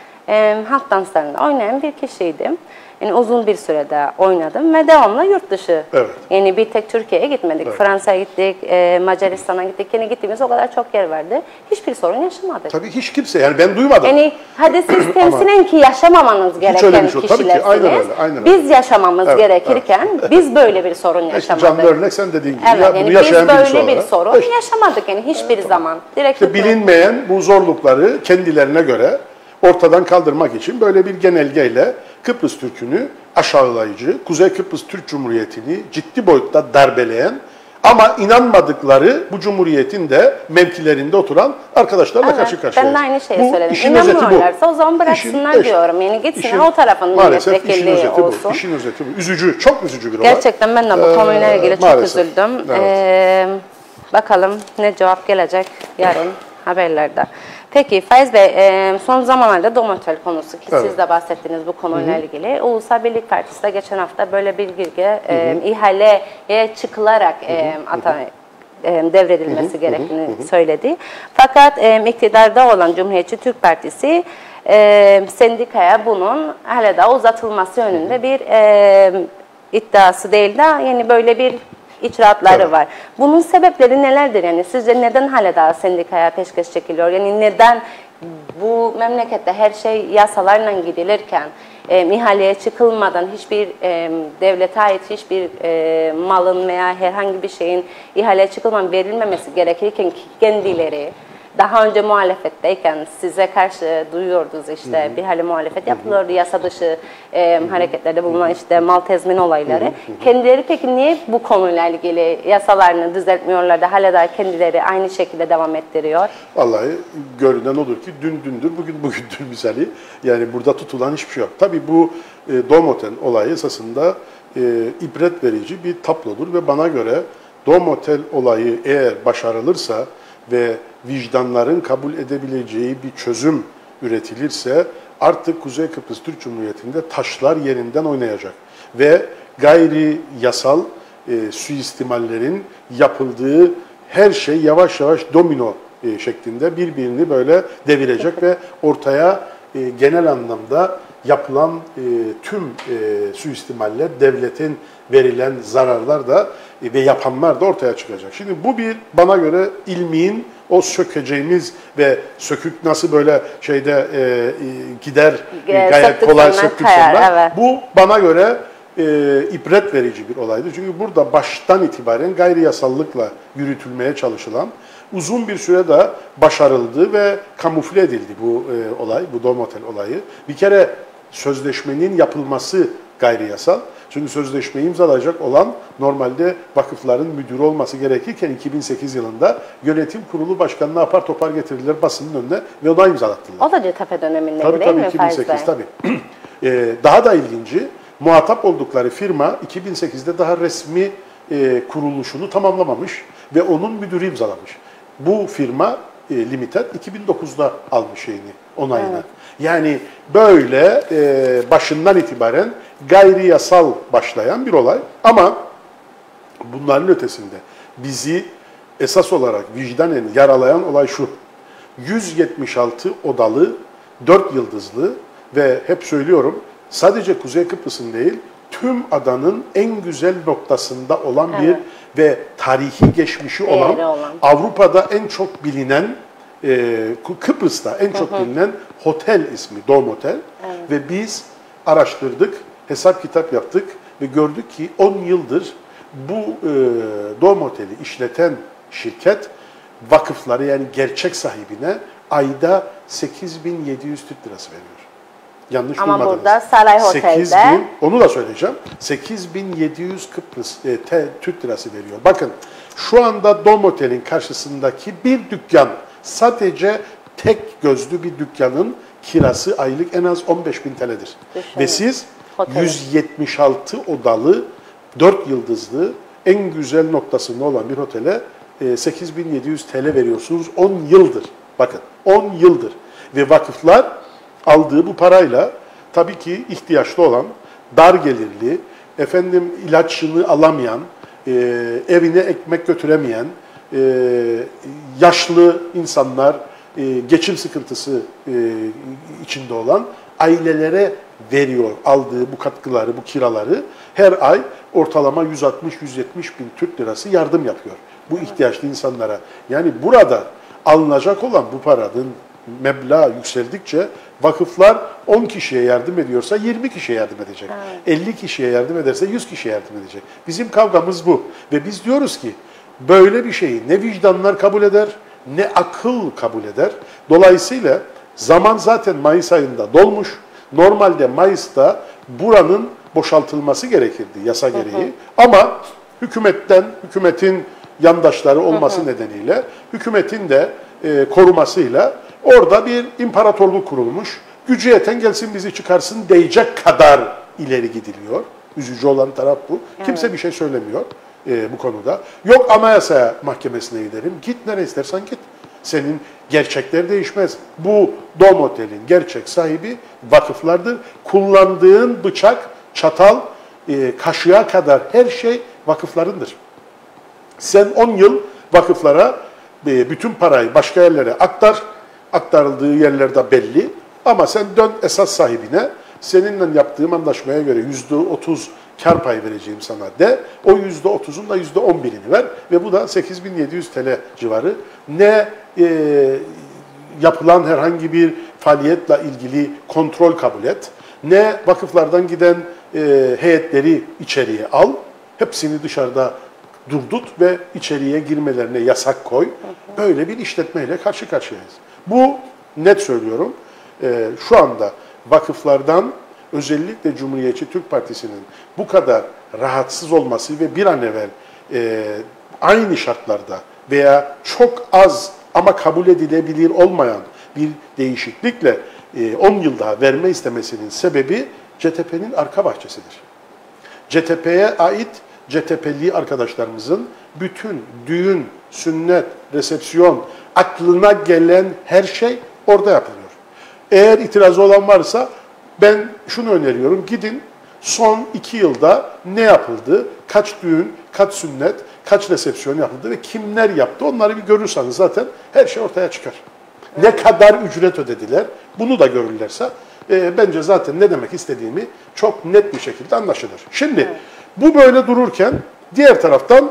e, halk danslarında oynayan bir kişiydim. Yani uzun bir sürede oynadım ve devamlı yurt dışı. Evet. Yani bir tek Türkiye'ye gitmedik. Evet. Fransa'ya gittik, e, Macaristan'a gittik. Yani gittiğimiz o kadar çok yer vardı. Hiçbir sorun yaşamadık. Tabii hiç kimse. Yani ben duymadım. Yani hadi siz temsilen ki yaşamamanız gereken şey. kişilersiniz. Aynen öyle, aynen öyle. Biz yaşamamız evet, gerekirken evet. biz böyle bir sorun yaşamadık. Canlı örnek sen dediğin gibi. Evet, ya, yani biz böyle bir, bir sorun işte. yaşamadık yani hiçbir evet, zaman. Direkt işte bilinmeyen bu zorlukları kendilerine göre ortadan kaldırmak için böyle bir genelgeyle Kıbrıs Türk'ünü aşağılayıcı, Kuzey Kıbrıs Türk Cumhuriyeti'ni ciddi boyutta darbeleyen ama inanmadıkları bu cumhuriyetin de mevkilerinde oturan arkadaşlarla evet, karşı karşıyayız. Ben de aynı şeyi bu, söyledim. İnanmıyorlarsa o zaman bıraksınlar işin, diyorum. Yani gitsin o tarafın milletvekilliği olsun. Bu, işin özeti bu. Üzücü, çok üzücü bir olay. Gerçekten ben de bu konuyla ilgili ee, çok maalesef. üzüldüm. Evet. Ee, bakalım ne cevap gelecek yarın haberlerde. Peki Faiz Bey, son zamanlarda Domotel konusu ki evet. siz de bahsettiniz bu konuyla Hı -hı. ilgili. Ulusal Birlik Partisi de geçen hafta böyle bir bilgi e, ihaleye çıkılarak e, ata, e, devredilmesi Hı -hı. gerektiğini Hı -hı. söyledi. Fakat e, iktidarda olan Cumhuriyetçi Türk Partisi e, sendikaya bunun hala da uzatılması yönünde Hı -hı. bir e, iddiası değil de yani böyle bir icraatları evet. var. Bunun sebepleri nelerdir? Yani sizce neden hala daha sendikaya peşkeş çekiliyor? Yani neden bu memlekette her şey yasalarla gidilirken e, ihaleye çıkılmadan hiçbir e, devlete ait hiçbir e, malın veya herhangi bir şeyin ihaleye çıkılmadan verilmemesi gerekirken kendileri daha önce muhalefetteyken size karşı duyuyordunuz işte hı hı. bir hali muhalefet yapılıyordu, yasa dışı e, hareketlerde bulunan işte mal tezmin olayları. Hı hı hı. Kendileri peki niye bu konuyla ilgili yasalarını düzeltmiyorlar da hala da kendileri aynı şekilde devam ettiriyor? Vallahi görünen odur ki dün dündür, bugün bugündür misali. Yani burada tutulan hiçbir şey yok. Tabii bu e, Domotel olayı esasında e, ibret verici bir tablodur ve bana göre Domotel olayı eğer başarılırsa ve vicdanların kabul edebileceği bir çözüm üretilirse artık Kuzey Kıbrıs Türk Cumhuriyeti'nde taşlar yerinden oynayacak. Ve gayri yasal e, suistimallerin yapıldığı her şey yavaş yavaş domino e, şeklinde birbirini böyle devirecek ve ortaya e, genel anlamda yapılan e, tüm e, suistimaller, devletin verilen zararlar da e, ve yapanlar da ortaya çıkacak. Şimdi bu bir bana göre ilmin o sökeceğimiz ve sökük nasıl böyle şeyde e, e, gider e, gayet kolay söktük sonra. Evet. Bu bana göre e, ibret verici bir olaydı. Çünkü burada baştan itibaren gayri yasallıkla yürütülmeye çalışılan uzun bir süre de başarıldı ve kamufle edildi bu e, olay, bu Domotel olayı. Bir kere sözleşmenin yapılması gayri yasal. Çünkü sözleşmeyi imzalayacak olan normalde vakıfların müdürü olması gerekirken iki bin sekiz yılında yönetim kurulu başkanına apar topar getirdiler basının önüne ve ona imzalattılar. O da Cetepe döneminde tabii, değil tabii, mi iki bin sekiz tabii. ee, daha da ilginci, muhatap oldukları firma iki bin sekizde daha resmi e, kuruluşunu tamamlamamış ve onun müdürü imzalamış. Bu firma e, Limited iki bin dokuzda almış şeyini, onayını. Evet. Yani böyle e, başından itibaren gayri yasal başlayan bir olay ama bunların ötesinde bizi esas olarak vicdanen yaralayan olay şu: yüz yetmiş altı odalı, dört yıldızlı ve hep söylüyorum sadece Kuzey Kıbrıs'ın değil tüm adanın en güzel noktasında olan Evet. bir ve tarihi geçmişi olan, Değeri olan. Avrupa'da en çok bilinen, e, Kıbrıs'ta en çok hı hı. bilinen otel ismi, Dom Otel. Evet. Ve biz araştırdık, hesap kitap yaptık ve gördük ki on yıldır bu e, Dom Otel'i işleten şirket vakıfları, yani gerçek sahibine ayda sekiz bin yedi yüz Türk lirası veriyor. Yanlış Ama duymadınız. burada Saray Otel'de onu da söyleyeceğim. sekiz bin yedi yüz Kıbrıs e, te, Türk lirası veriyor. Bakın şu anda Dom Otel'in karşısındaki bir dükkan, sadece tek gözlü bir dükkanın kirası aylık en az on beş bin T L'dir. Ve siz Oteli. yüz yetmiş altı odalı, dört yıldızlı, en güzel noktasında olan bir otele e, sekiz bin yedi yüz T L veriyorsunuz on yıldır. Bakın on yıldır. Ve vakıflar aldığı bu parayla tabii ki ihtiyaçlı olan, dar gelirli, efendim ilaçını alamayan, e, evine ekmek götüremeyen, e, yaşlı insanlar, e, geçim sıkıntısı e, içinde olan ailelere veriyor aldığı bu katkıları, bu kiraları. Her ay ortalama yüz altmış yüz yetmiş bin Türk lirası yardım yapıyor bu ihtiyaçlı insanlara. Yani burada alınacak olan bu paranın meblağ yükseldikçe vakıflar on kişiye yardım ediyorsa yirmi kişiye yardım edecek. Evet. elli kişiye yardım ederse yüz kişiye yardım edecek. Bizim kavgamız bu. Ve biz diyoruz ki böyle bir şeyi ne vicdanlar kabul eder, ne akıl kabul eder. Dolayısıyla zaman zaten Mayıs ayında dolmuş. Normalde Mayıs'ta buranın boşaltılması gerekirdi yasa gereği. Hı hı. Ama hükümetten, hükümetin yandaşları olması hı hı. nedeniyle, hükümetin de e, korumasıyla orada bir imparatorluk kurulmuş. Gücü yeten gelsin bizi çıkarsın diyecek kadar ileri gidiliyor. Üzücü olan taraf bu. Evet. Kimse bir şey söylemiyor e, bu konuda. Yok Anayasa Mahkemesi'ne gidelim. Git nereye istersen git. Senin gerçekler değişmez. Bu Dom Otel'in gerçek sahibi vakıflardır. Kullandığın bıçak, çatal, e, kaşığa kadar her şey vakıflarındır. Sen on yıl vakıflara e, bütün parayı başka yerlere aktar. Aktarıldığı yerlerde belli. Ama sen dön esas sahibine, seninle yaptığım anlaşmaya göre yüzde otuz kar payı vereceğim sana de, o yüzde otuzun da yüzde on birini ver ve bu da sekiz bin yedi yüz T L civarı. Ne e, yapılan herhangi bir faaliyetle ilgili kontrol kabul et, ne vakıflardan giden e, heyetleri içeriye al, hepsini dışarıda durdut ve içeriye girmelerine yasak koy. Böyle bir işletmeyle karşı karşıyayız. Bu net söylüyorum. E, şu anda vakıflardan özellikle Cumhuriyetçi Türk Partisi'nin bu kadar rahatsız olması ve bir an evvel e, aynı şartlarda veya çok az ama kabul edilebilir olmayan bir değişiklikle e, on yıl daha verme istemesinin sebebi C T P'nin arka bahçesidir. C T P'ye ait C T P'li arkadaşlarımızın bütün düğün, sünnet, resepsiyon, aklına gelen her şey orada yapılıyor. Eğer itirazı olan varsa ben şunu öneriyorum, gidin son iki yılda ne yapıldı, kaç düğün, kaç sünnet, kaç resepsiyon yapıldı ve kimler yaptı onları bir görürseniz zaten her şey ortaya çıkar. Evet. Ne kadar ücret ödediler, bunu da görürlerse e, bence zaten ne demek istediğimi çok net bir şekilde anlaşılır. Şimdi evet. bu böyle dururken diğer taraftan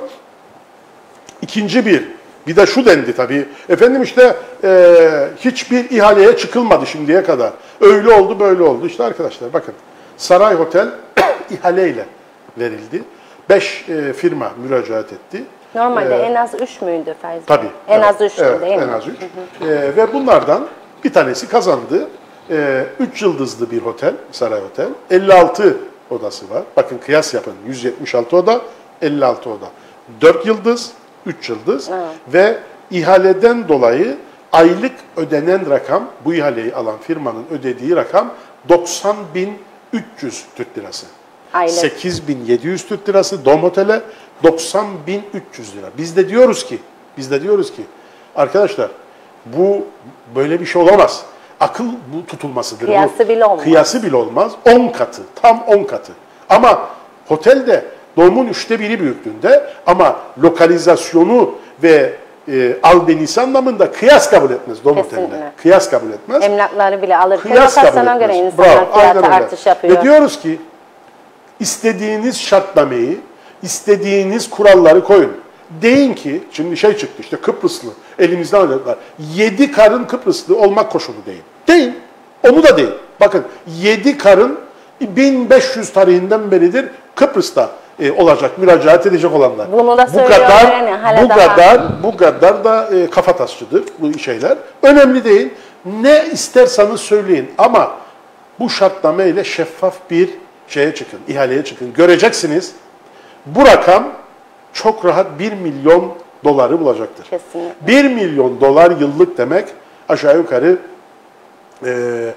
ikinci bir, bir de şu dendi tabii, efendim işte e, hiçbir ihaleye çıkılmadı şimdiye kadar. Öyle oldu böyle oldu. İşte arkadaşlar bakın Saray Otel ihaleyle verildi. Beş e, firma müracaat etti. Normalde ee, en az üç müydü Faiz? Tabii. En evet, az üç evet, değil mi? En az üç. Hı hı. E, ve bunlardan bir tanesi kazandı. E, üç yıldızlı bir otel, Saray Otel. elli altı odası var. Bakın kıyas yapın. yüz yetmiş altı oda, elli altı oda. dört yıldız, üç yıldız evet. ve ihaleden dolayı aylık ödenen rakam, bu ihaleyi alan firmanın ödediği rakam doksan bin üç yüz Türk lirası. Aylık. sekiz bin yedi yüz Türk lirası Dom Otel'e, doksan bin üç yüz lira. Biz de diyoruz ki, biz de diyoruz ki arkadaşlar bu böyle bir şey olamaz. Akıl bu tutulmasıdır. Kıyası bu, bile olmaz. Kıyası bile olmaz. on katı, tam on katı. Ama otelde Dom'un üçte biri büyüklüğünde ama lokalizasyonu ve e, albenisi anlamında kıyas kabul etmez Dom Otel'de. Kıyas kabul etmez. Emlakları bile alırken lokasyona göre insanlar Bravo, fiyatı artış yapıyor. Ve diyoruz ki istediğiniz şartnameyi, istediğiniz kuralları koyun. Deyin ki, şimdi şey çıktı işte Kıbrıslı, elimizden alacaklar. Yedi karın Kıbrıslı olmak koşulu deyin. Deyin, onu da deyin. Bakın, yedi karın bin beş yüz tarihinden beridir Kıbrıs'ta e, olacak, müracaat edecek olanlar. Bunu da bu kadar, yani, hala bu daha... kadar, bu kadar da e, kafatasçıdır bu şeyler. Önemli değil. Ne isterseniz söyleyin ama bu şartname ile şeffaf bir şeye çıkın, ihaleye çıkın. Göreceksiniz bu rakam çok rahat bir milyon doları bulacaktır. Kesinlikle. bir milyon dolar yıllık demek aşağı yukarı e,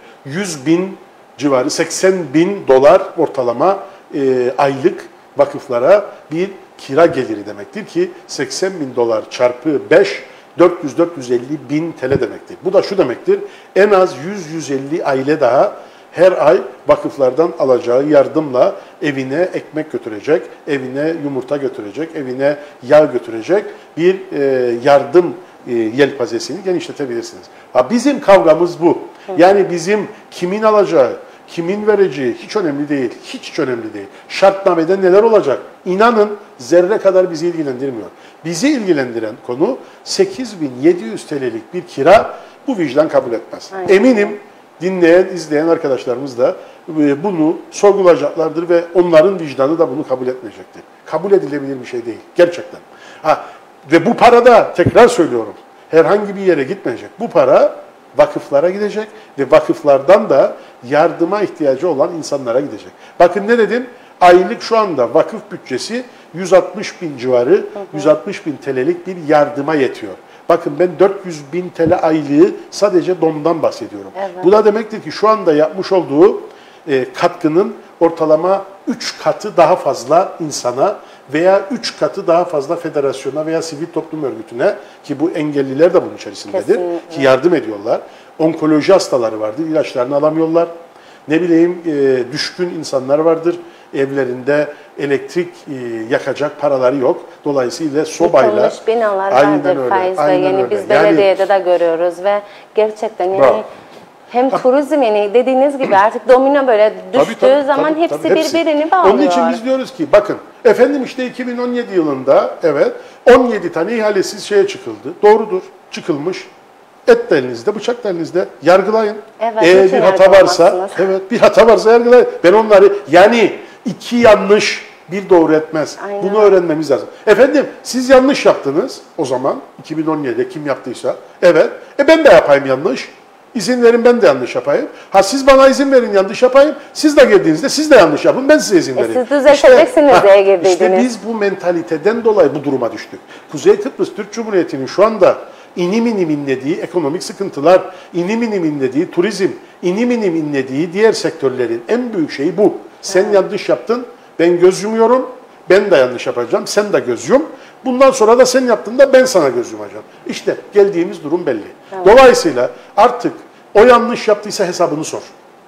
yüz bin civarı, seksen bin dolar ortalama e, aylık vakıflara bir kira geliri demektir ki seksen bin dolar çarpı beş, dört yüz dört yüz elli bin T L demektir. Bu da şu demektir, en az yüz yüz elli aile daha her ay vakıflardan alacağı yardımla evine ekmek götürecek, evine yumurta götürecek, evine yağ götürecek bir e, yardım e, yelpazesini genişletebilirsiniz. Ha, bizim kavgamız bu. Yani bizim kimin alacağı, kimin vereceği hiç önemli değil. Hiç, hiç önemli değil. Şartnamede neler olacak? İnanın zerre kadar bizi ilgilendirmiyor. Bizi ilgilendiren konu sekiz bin yedi yüz T L'lik bir kira, bu vicdan kabul etmez. Aynen. Eminim dinleyen, izleyen arkadaşlarımız da bunu sorgulayacaklardır ve onların vicdanı da bunu kabul etmeyecektir. Kabul edilebilir bir şey değil. Gerçekten. Ha, ve bu para da tekrar söylüyorum, herhangi bir yere gitmeyecek. Bu para vakıflara gidecek ve vakıflardan da yardıma ihtiyacı olan insanlara gidecek. Bakın ne dedim? Aylık şu anda vakıf bütçesi yüz altmış bin civarı, hı hı. yüz altmış bin T L'lik bir yardıma yetiyor. Bakın ben dört yüz bin T L aylığı sadece dondan bahsediyorum. Evet. Bu da demektir ki şu anda yapmış olduğu e, katkının ortalama üç katı daha fazla insana veya üç katı daha fazla federasyona veya sivil toplum örgütüne, ki bu engelliler de bunun içerisindedir, kesinlikle, ki yardım ediyorlar. Onkoloji hastaları vardır, ilaçlarını alamıyorlar. Ne bileyim e, düşkün insanlar vardır, evlerinde elektrik e, yakacak paraları yok. Dolayısıyla sobayla... Yıkılmış binalar vardır faizle. Yani öyle. Biz belediyede yani, de görüyoruz ve gerçekten yani bravo. Hem ha. turizm, yani dediğiniz gibi artık domino böyle düştüğü tabii, tabii, zaman tabii, hepsi tabii, birbirini bağlıyor. Onun için biz diyoruz ki bakın efendim işte iki bin on yedi yılında evet on yedi tane ihalesiz şeye çıkıldı. Doğrudur, çıkılmış. Et de elinizde, bıçak da elinizde. Yargılayın. Evet, Eğer bir hata varsa, evet bir hata varsa yargılayın. Ben onları, yani iki yanlış bir doğru etmez. Aynen. Bunu öğrenmemiz lazım. Efendim siz yanlış yaptınız o zaman iki bin on yedide kim yaptıysa. Evet. E ben de yapayım yanlış. İzin verin ben de yanlış yapayım. Ha siz bana izin verin yanlış yapayım. Siz de girdiğinizde siz de yanlış yapın. Ben size izin vereyim. E siz düzelteceksiniz işte, diye girdiydiniz. İşte biz bu mentaliteden dolayı bu duruma düştük. Kuzey Kıbrıs Türk Cumhuriyeti'nin şu anda inim inim inlediği ekonomik sıkıntılar, inim inim inlediği turizm, inim inim inlediği diğer sektörlerin en büyük şeyi bu. Sen evet. yanlış yaptın, ben göz yumuyorum, ben de yanlış yapacağım, sen de göz yum. Bundan sonra da sen yaptığında ben sana göz yumacağım. İşte geldiğimiz durum belli. Evet. Dolayısıyla artık o yanlış yaptıysa hesabını sor.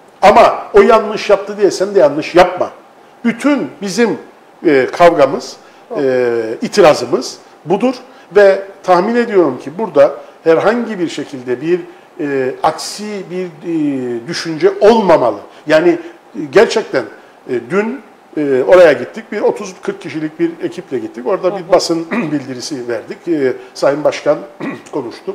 Ama o yanlış yaptı diye sen de yanlış yapma. Bütün bizim e, kavgamız, e, itirazımız budur. Ve tahmin ediyorum ki burada herhangi bir şekilde bir e, aksi bir e, düşünce olmamalı. Yani e, gerçekten e, dün e, oraya gittik, bir otuz kırk kişilik bir ekiple gittik. Orada bir basın bildirisi verdik. E, Sayın Başkan konuştu.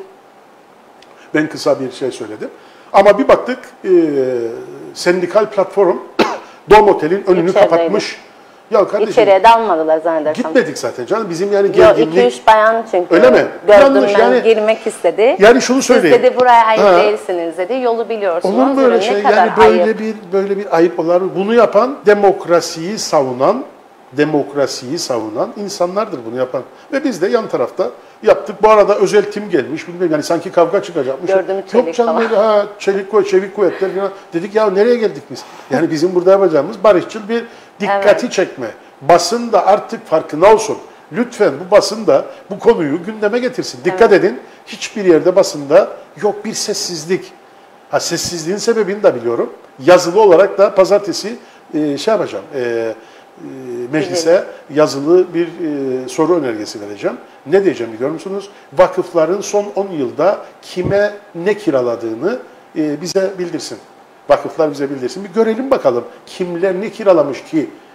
Ben kısa bir şey söyledim. Ama bir baktık e, sendikal platform Dom Otel'in önünü İçerideydi. kapatmış. Ya kardeşim, İçeriye dalmadılar zannedersem. Gitmedik zaten canım. Bizim yani gerginlik... Yok iki üç bayan çünkü. Öyle mi? Gördüm Yanlış, ben yani, girmek istedi. Yani şunu söyleyeyim. Siz dedi buraya ait ha. değilsiniz dedi. Yolu biliyorsunuz. Olur böyle şey. Ne kadar yani böyle ayıp. bir böyle bir ayıp olarak bunu yapan, demokrasiyi savunan, demokrasiyi savunan insanlardır bunu yapan. Ve biz de yan tarafta yaptık. Bu arada özel tim gelmiş. Bilmiyorum yani sanki kavga çıkacakmış. Gördüm çelik Yok canım dedi, ha çelik koy, çevik kuvvetler falan. Dedik ya nereye geldik biz? Yani bizim burada yapacağımız barışçıl bir dikkati evet. çekme. Basın da artık farkında olsun. Lütfen bu basın da bu konuyu gündeme getirsin. Dikkat evet. edin. Hiçbir yerde basında yok bir sessizlik. Ha sessizliğin sebebini de biliyorum. Yazılı olarak da pazartesi e, şey yapacağım. E, e, meclise yazılı bir e, soru önergesi vereceğim. Ne diyeceğim biliyor musunuz? Vakıfların son on yılda kime ne kiraladığını e, bize bildirsin. Vakıflar bize bildirsin. Bir görelim bakalım kimler ne kiralamış ki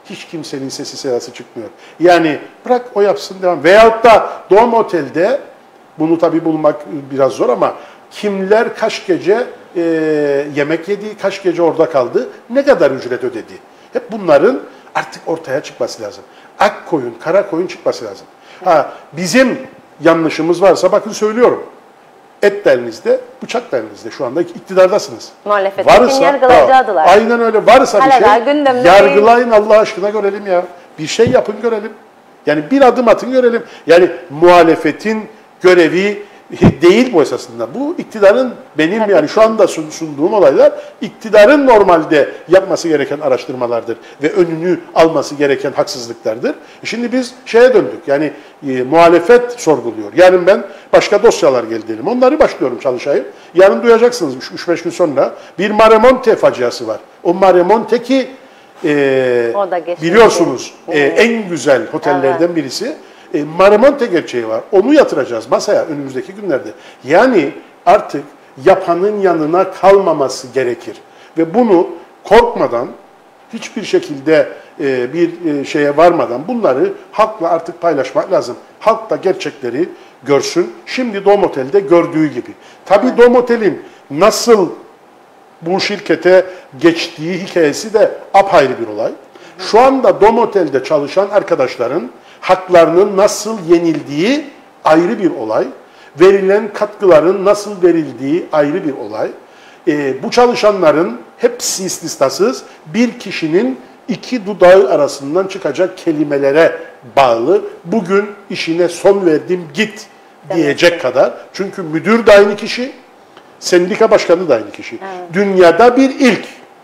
hiç kimsenin sesi sedası çıkmıyor. Yani bırak o yapsın devam. Veyahut da Dom Otel'de, bunu tabii bulmak biraz zor ama kimler kaç gece e, yemek yedi, kaç gece orada kaldı, ne kadar ücret ödedi. Hep bunların artık ortaya çıkması lazım. Ak koyun, kara koyun çıkması lazım. Ha, bizim yanlışımız varsa bakın söylüyorum. Et de elinizde, bıçak da elinizde. Şu anda iktidardasınız. Muhalefetin yargılayacağı. Aynen öyle. Varsa Hala bir şey yargılayın değil. Allah aşkına görelim ya. Bir şey yapın görelim. Yani bir adım atın görelim. Yani muhalefetin görevi değil bu esasında. Bu iktidarın benim Tabii. yani şu anda sunduğum olaylar iktidarın normalde yapması gereken araştırmalardır ve önünü alması gereken haksızlıklardır. Şimdi biz şeye döndük. Yani e, muhalefet sorguluyor. Yarın ben başka dosyalar geldi elim. Onları başlıyorum çalışayım. Yarın duyacaksınız üç beş gün sonra bir Maremonte faciası var. O Maremonte ki e, biliyorsunuz e, en güzel otellerden evet. birisi. E, Maremonte gerçeği var. Onu yatıracağız masaya önümüzdeki günlerde. Yani artık yapanın yanına kalmaması gerekir. Ve bunu korkmadan, hiçbir şekilde e, bir e, şeye varmadan bunları halkla artık paylaşmak lazım. Halk da gerçekleri görsün. Şimdi Dom Otel'de gördüğü gibi. Tabii Dom Otel'in nasıl bu şirkete geçtiği hikayesi de apayrı bir olay. Şu anda Dom Otel'de çalışan arkadaşların haklarının nasıl yenildiği ayrı bir olay. Verilen katkıların nasıl verildiği ayrı bir olay. Ee, bu çalışanların hepsi istisnasız bir kişinin iki dudağı arasından çıkacak kelimelere bağlı. Bugün işine son verdim git diyecek evet. kadar. Çünkü müdür de aynı kişi, sendika başkanı da aynı kişi. Evet. Dünyada bir ilk.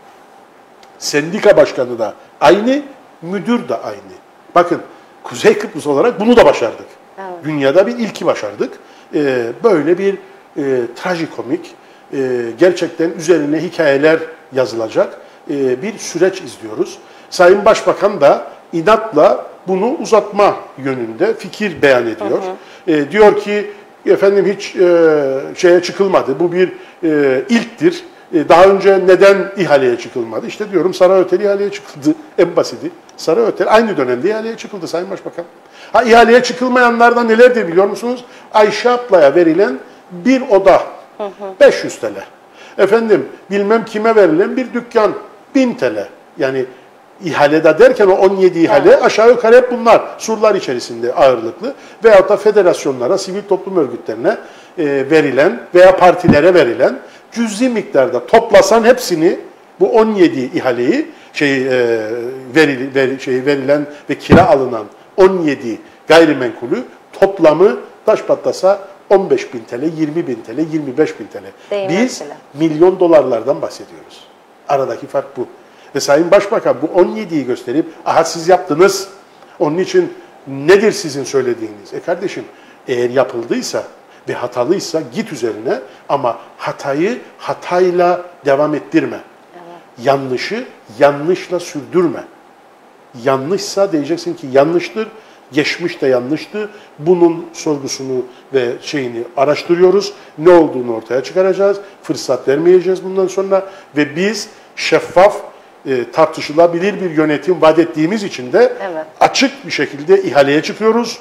Sendika başkanı da aynı, müdür de aynı. Bakın Kuzey Kıbrıs olarak bunu da başardık. Evet. Dünyada bir ilki başardık. Ee, böyle bir e, trajikomik, e, gerçekten üzerine hikayeler yazılacak e, bir süreç izliyoruz. Sayın Başbakan da inatla bunu uzatma yönünde fikir beyan ediyor. Hı hı. E, diyor ki efendim hiç e, şeye çıkılmadı, bu bir e, ilktir. Daha önce neden ihaleye çıkılmadı? İşte diyorum Saray Oteli ihaleye çıkıldı. En basiti. Saray Oteli aynı dönemde ihaleye çıkıldı Sayın Başbakan. Ha, ihaleye çıkılmayanlardan nelerdir biliyor musunuz? Ayşe ablaya verilen bir oda hı hı. beş yüz T L. Efendim bilmem kime verilen bir dükkan bin T L. Yani ihalede derken o on yedi ihale evet. aşağı yukarı hep bunlar. Surlar içerisinde ağırlıklı. Veyahut da federasyonlara, sivil toplum örgütlerine e, verilen veya partilere verilen cüzi miktarda toplasan hepsini bu on yedi ihaleyi şey e, verili, ver, şey verilen ve kira alınan on yedi gayrimenkulü toplamı taş patlasa on beş bin T L, yirmi bin T L, yirmi beş bin T L. Değil Biz mesela. milyon dolarlardan bahsediyoruz. Aradaki fark bu. Ve Sayın Başbakan bu on yediyi gösterip aha siz yaptınız. Onun için nedir sizin söylediğiniz? E kardeşim eğer yapıldıysa ve hatalıysa git üzerine ama hatayı hatayla devam ettirme. Evet. Yanlışı yanlışla sürdürme. Yanlışsa diyeceksin ki yanlıştır, geçmiş de yanlıştı. Bunun sorgusunu ve şeyini araştırıyoruz. Ne olduğunu ortaya çıkaracağız. Fırsat vermeyeceğiz bundan sonra ve biz şeffaf, e, tartışılabilir bir yönetim vaat ettiğimiz için de evet. açık bir şekilde ihaleye çıkıyoruz.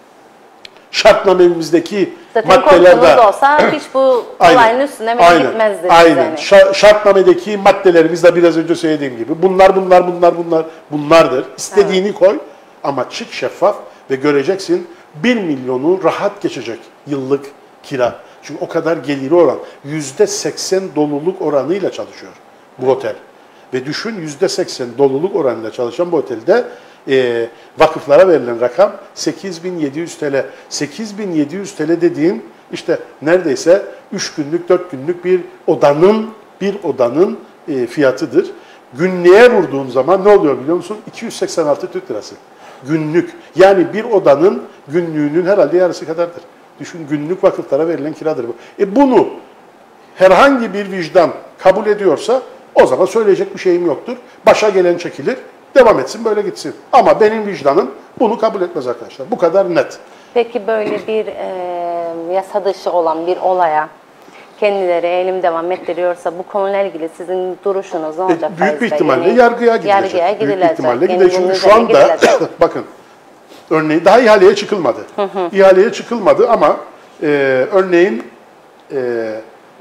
Şartnamemizdeki Zaten maddelerde olsa hiç bu olayın üstüne bile gitmezdi. Aynen. Yani. Şartnamedeki maddelerimiz de biraz önce söylediğim gibi bunlar bunlar bunlar bunlar bunlardır. İstediğini evet. koy ama çık şeffaf ve göreceksin bir milyonu rahat geçecek yıllık kira. Çünkü o kadar geliri olan yüzde seksen doluluk oranıyla çalışıyor bu otel. Ve düşün yüzde seksen doluluk oranıyla çalışan bu otelde e, vakıflara verilen rakam sekiz bin yedi yüz T L. sekiz bin yedi yüz T L dediğin işte neredeyse üç günlük dört günlük bir odanın bir odanın e, fiyatıdır. Günlüğe vurduğun zaman ne oluyor biliyor musun? iki yüz seksen altı Türk lirası. Günlük. Yani bir odanın günlüğünün herhalde yarısı kadardır. Düşün günlük vakıflara verilen kiradır bu. E bunu herhangi bir vicdan kabul ediyorsa o zaman söyleyecek bir şeyim yoktur. Başa gelen çekilir, devam etsin, böyle gitsin. Ama benim vicdanım bunu kabul etmez arkadaşlar. Bu kadar net. Peki böyle bir e, yasa dışı olan bir olaya kendileri eğilim devam ettiriyorsa bu konuyla ilgili sizin duruşunuz ne olacak? E, büyük bir Bey? ihtimalle Yani, yargıya gidilecek. Yargıya gidilecek. Büyük ihtimalle Yani gidilecek. Çünkü şu anda bakın örneğin daha ihaleye çıkılmadı. Hı hı. İhaleye çıkılmadı ama e, örneğin e,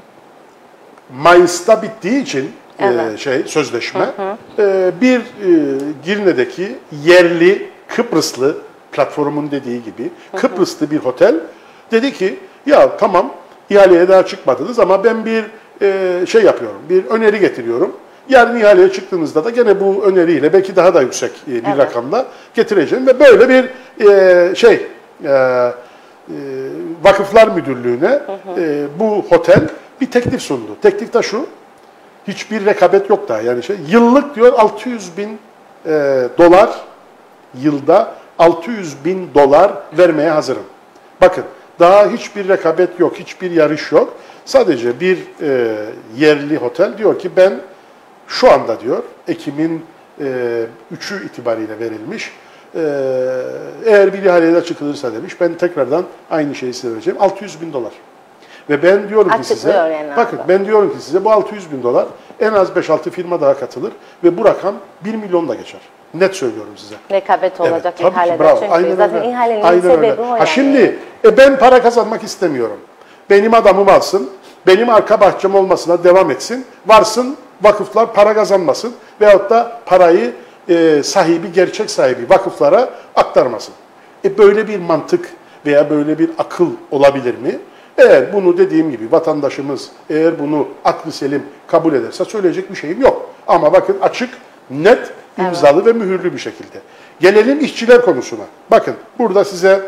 Mayıs'ta bittiği için evet. e, şey sözleşme hı hı. E, bir e, Girne'deki yerli Kıbrıslı platformun dediği gibi hı hı. Kıbrıslı bir otel dedi ki ya tamam ihaleye daha çıkmadınız ama ben bir e, şey yapıyorum, bir öneri getiriyorum. Yarın ihaleye çıktığınızda da gene bu öneriyle belki daha da yüksek e, bir evet. rakamla getireceğim ve böyle bir e, şey e, e, Vakıflar Müdürlüğü'ne hı hı. E, bu otel bir teklif sundu. Teklif de şu, hiçbir rekabet yok daha yani şey yıllık diyor altı yüz bin e, dolar yılda altı yüz bin dolar vermeye hazırım. Bakın daha hiçbir rekabet yok, hiçbir yarış yok. Sadece bir e, yerli otel diyor ki ben şu anda diyor Ekim'in e, üçü itibariyle verilmiş. E, eğer bir ihaleye çıkılırsa demiş ben tekrardan aynı şeyi size vereceğim. altı yüz bin dolar. Ve ben diyorum ki size, yani bakın ben diyorum ki size bu altı yüz bin dolar en az beş altı firma daha katılır ve bu rakam bir milyon da geçer. Net söylüyorum size. Rekabet olacak evet, ihalede bravo, çünkü aynen zaten öyle. ihalenin aynen sebebi öyle. o yani. Ha şimdi e, ben para kazanmak istemiyorum. Benim adamım alsın, benim arka bahçem olmasına devam etsin, varsın vakıflar para kazanmasın veyahut da parayı e, sahibi, gerçek sahibi vakıflara aktarmasın. E böyle bir mantık veya böyle bir akıl olabilir mi? Eğer bunu dediğim gibi vatandaşımız eğer bunu aklı selim kabul ederse söyleyecek bir şeyim yok. Ama bakın açık, net, imzalı evet. ve mühürlü bir şekilde. Gelelim işçiler konusuna. Bakın burada size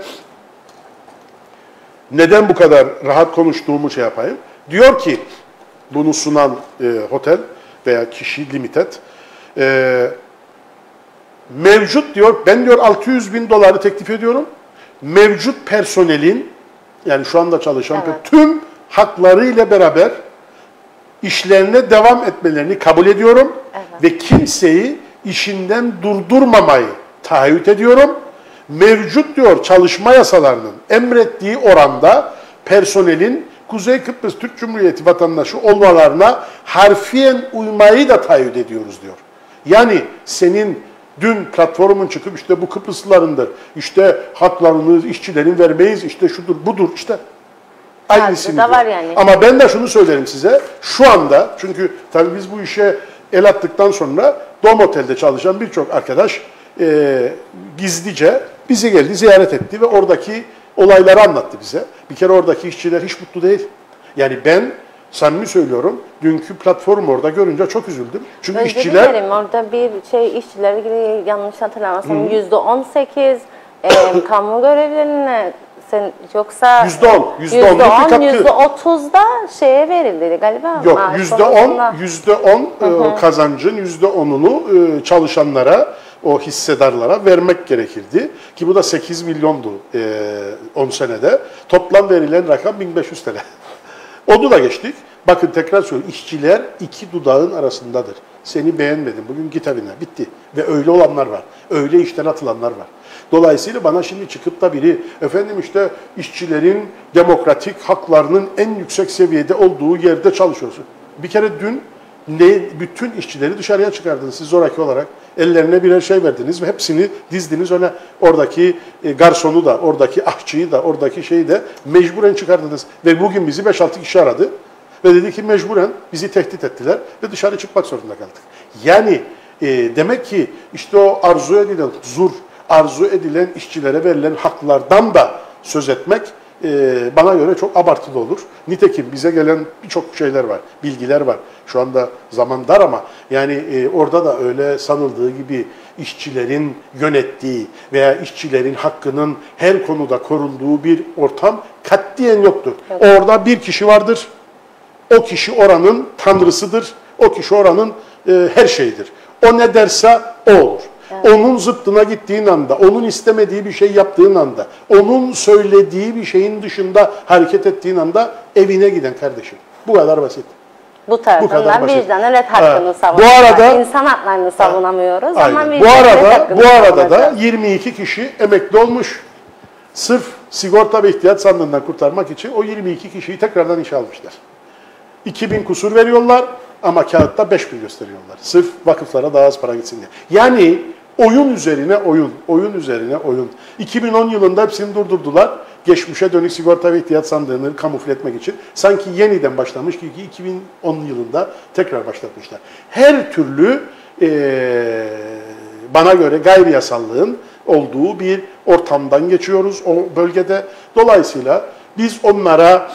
neden bu kadar rahat konuştuğumu şey yapayım. Diyor ki bunu sunan e, otel veya kişi limited e, mevcut diyor ben diyor altı yüz bin doları teklif ediyorum. Mevcut personelin yani şu anda çalışan evet. tüm haklarıyla beraber işlerine devam etmelerini kabul ediyorum evet. ve kimseyi işinden durdurmamayı taahhüt ediyorum. Mevcut diyor çalışma yasalarının emrettiği oranda personelin Kuzey Kıbrıs Türk Cumhuriyeti vatandaşı olmalarına harfiyen uymayı da taahhüt ediyoruz diyor. Yani senin dün platformun çıkıp işte bu Kıbrıslılarındır, işte haklarını işçilerin vermeyiz, işte şudur budur işte. Aynısını diyor. Var yani. Ama ben de şunu söylerim size, şu anda çünkü tabii biz bu işe el attıktan sonra Dom Otel'de çalışan birçok arkadaş e, gizlice bizi geldi, ziyaret etti ve oradaki olayları anlattı bize. Bir kere oradaki işçiler hiç mutlu değil. Yani ben samimi söylüyorum, dünkü platformu orada görünce çok üzüldüm. Çünkü Özür işçiler... dilerim, orada bir şey işçiler ilgili yanlış hatırlamazsam yüzde on sekiz e, kamu görevlilerine sen yoksa yüzde on, yüzde on, yüzde otuz da şeye verildi galiba. Yok, yüzde on, yüzde on kazancın yüzde onunu çalışanlara, o hissedarlara vermek gerekirdi. Ki bu da sekiz milyondu on senede. Toplam verilen rakam bin beş yüz T L. Onu da geçtik. Bakın tekrar söylüyorum. İşçiler iki dudağın arasındadır. Seni beğenmedim. Bugün git evine. Bitti. Ve öyle olanlar var. Öyle işten atılanlar var. Dolayısıyla bana şimdi çıkıp da biri efendim işte işçilerin demokratik haklarının en yüksek seviyede olduğu yerde çalışıyorsun. Bir kere dün ne, bütün işçileri dışarıya çıkardınız siz zoraki olarak. Ellerine birer şey verdiniz ve hepsini dizdiniz öne. Oradaki e, garsonu da, oradaki ahçıyı da, oradaki şeyi de mecburen çıkardınız. Ve bugün bizi beş altı kişi aradı. Ve dedi ki mecburen bizi tehdit ettiler ve dışarı çıkmak zorunda kaldık. Yani e, demek ki işte o arzu edilen huzur, arzu edilen işçilere verilen haklardan da söz etmek e, bana göre çok abartılı olur. Nitekim bize gelen birçok şeyler var, bilgiler var. Şu anda zaman dar ama yani e, orada da öyle sanıldığı gibi işçilerin yönettiği veya işçilerin hakkının her konuda korunduğu bir ortam katiyen yoktur. Evet. Orada bir kişi vardır. O kişi oranın tanrısıdır. O kişi oranın e, her şeyidir. O ne derse o olur. Evet. Onun zıttına gittiğin anda, onun istemediği bir şey yaptığın anda, onun söylediği bir şeyin dışında hareket ettiğin anda evine giden kardeşim. Bu kadar basit. Bu tarafından vicdan, ret hakkını savunuyoruz. İnsan haklarını savunamıyoruz ha, ama vicdan, bu arada, bu arada da savunacağız. yirmi iki kişi emekli olmuş. Sırf sigorta ve ihtiyat sandığından kurtarmak için o yirmi iki kişiyi tekrardan işe almışlar. iki bin kusur veriyorlar ama kağıtta beş bin gösteriyorlar. Sırf vakıflara daha az para gitsin diye. Yani oyun üzerine oyun, oyun üzerine oyun. iki bin on yılında hepsini durdurdular. Geçmişe dönük sigorta ve ihtiyat sandığını kamufle etmek için. Sanki yeniden başlamış ki iki bin on yılında tekrar başlatmışlar. Her türlü ee, bana göre gayri yasallığın olduğu bir ortamdan geçiyoruz o bölgede. Dolayısıyla biz onlara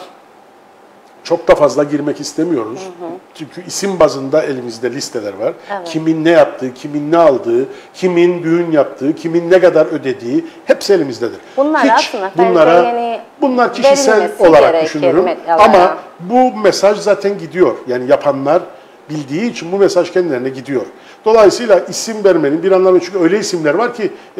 çok da fazla girmek istemiyoruz. Hı hı. Çünkü isim bazında elimizde listeler var. Evet. Kimin ne yaptığı, kimin ne aldığı, kimin düğün yaptığı, kimin ne kadar ödediği hepsi elimizdedir. Bunlar Hiç aslında bunlara, yani bunlar kişisel olarak düşünürüm. Ama bu mesaj zaten gidiyor. Yani yapanlar bildiği için bu mesaj kendilerine gidiyor. Dolayısıyla isim vermenin bir anlamı, çünkü öyle isimler var ki e,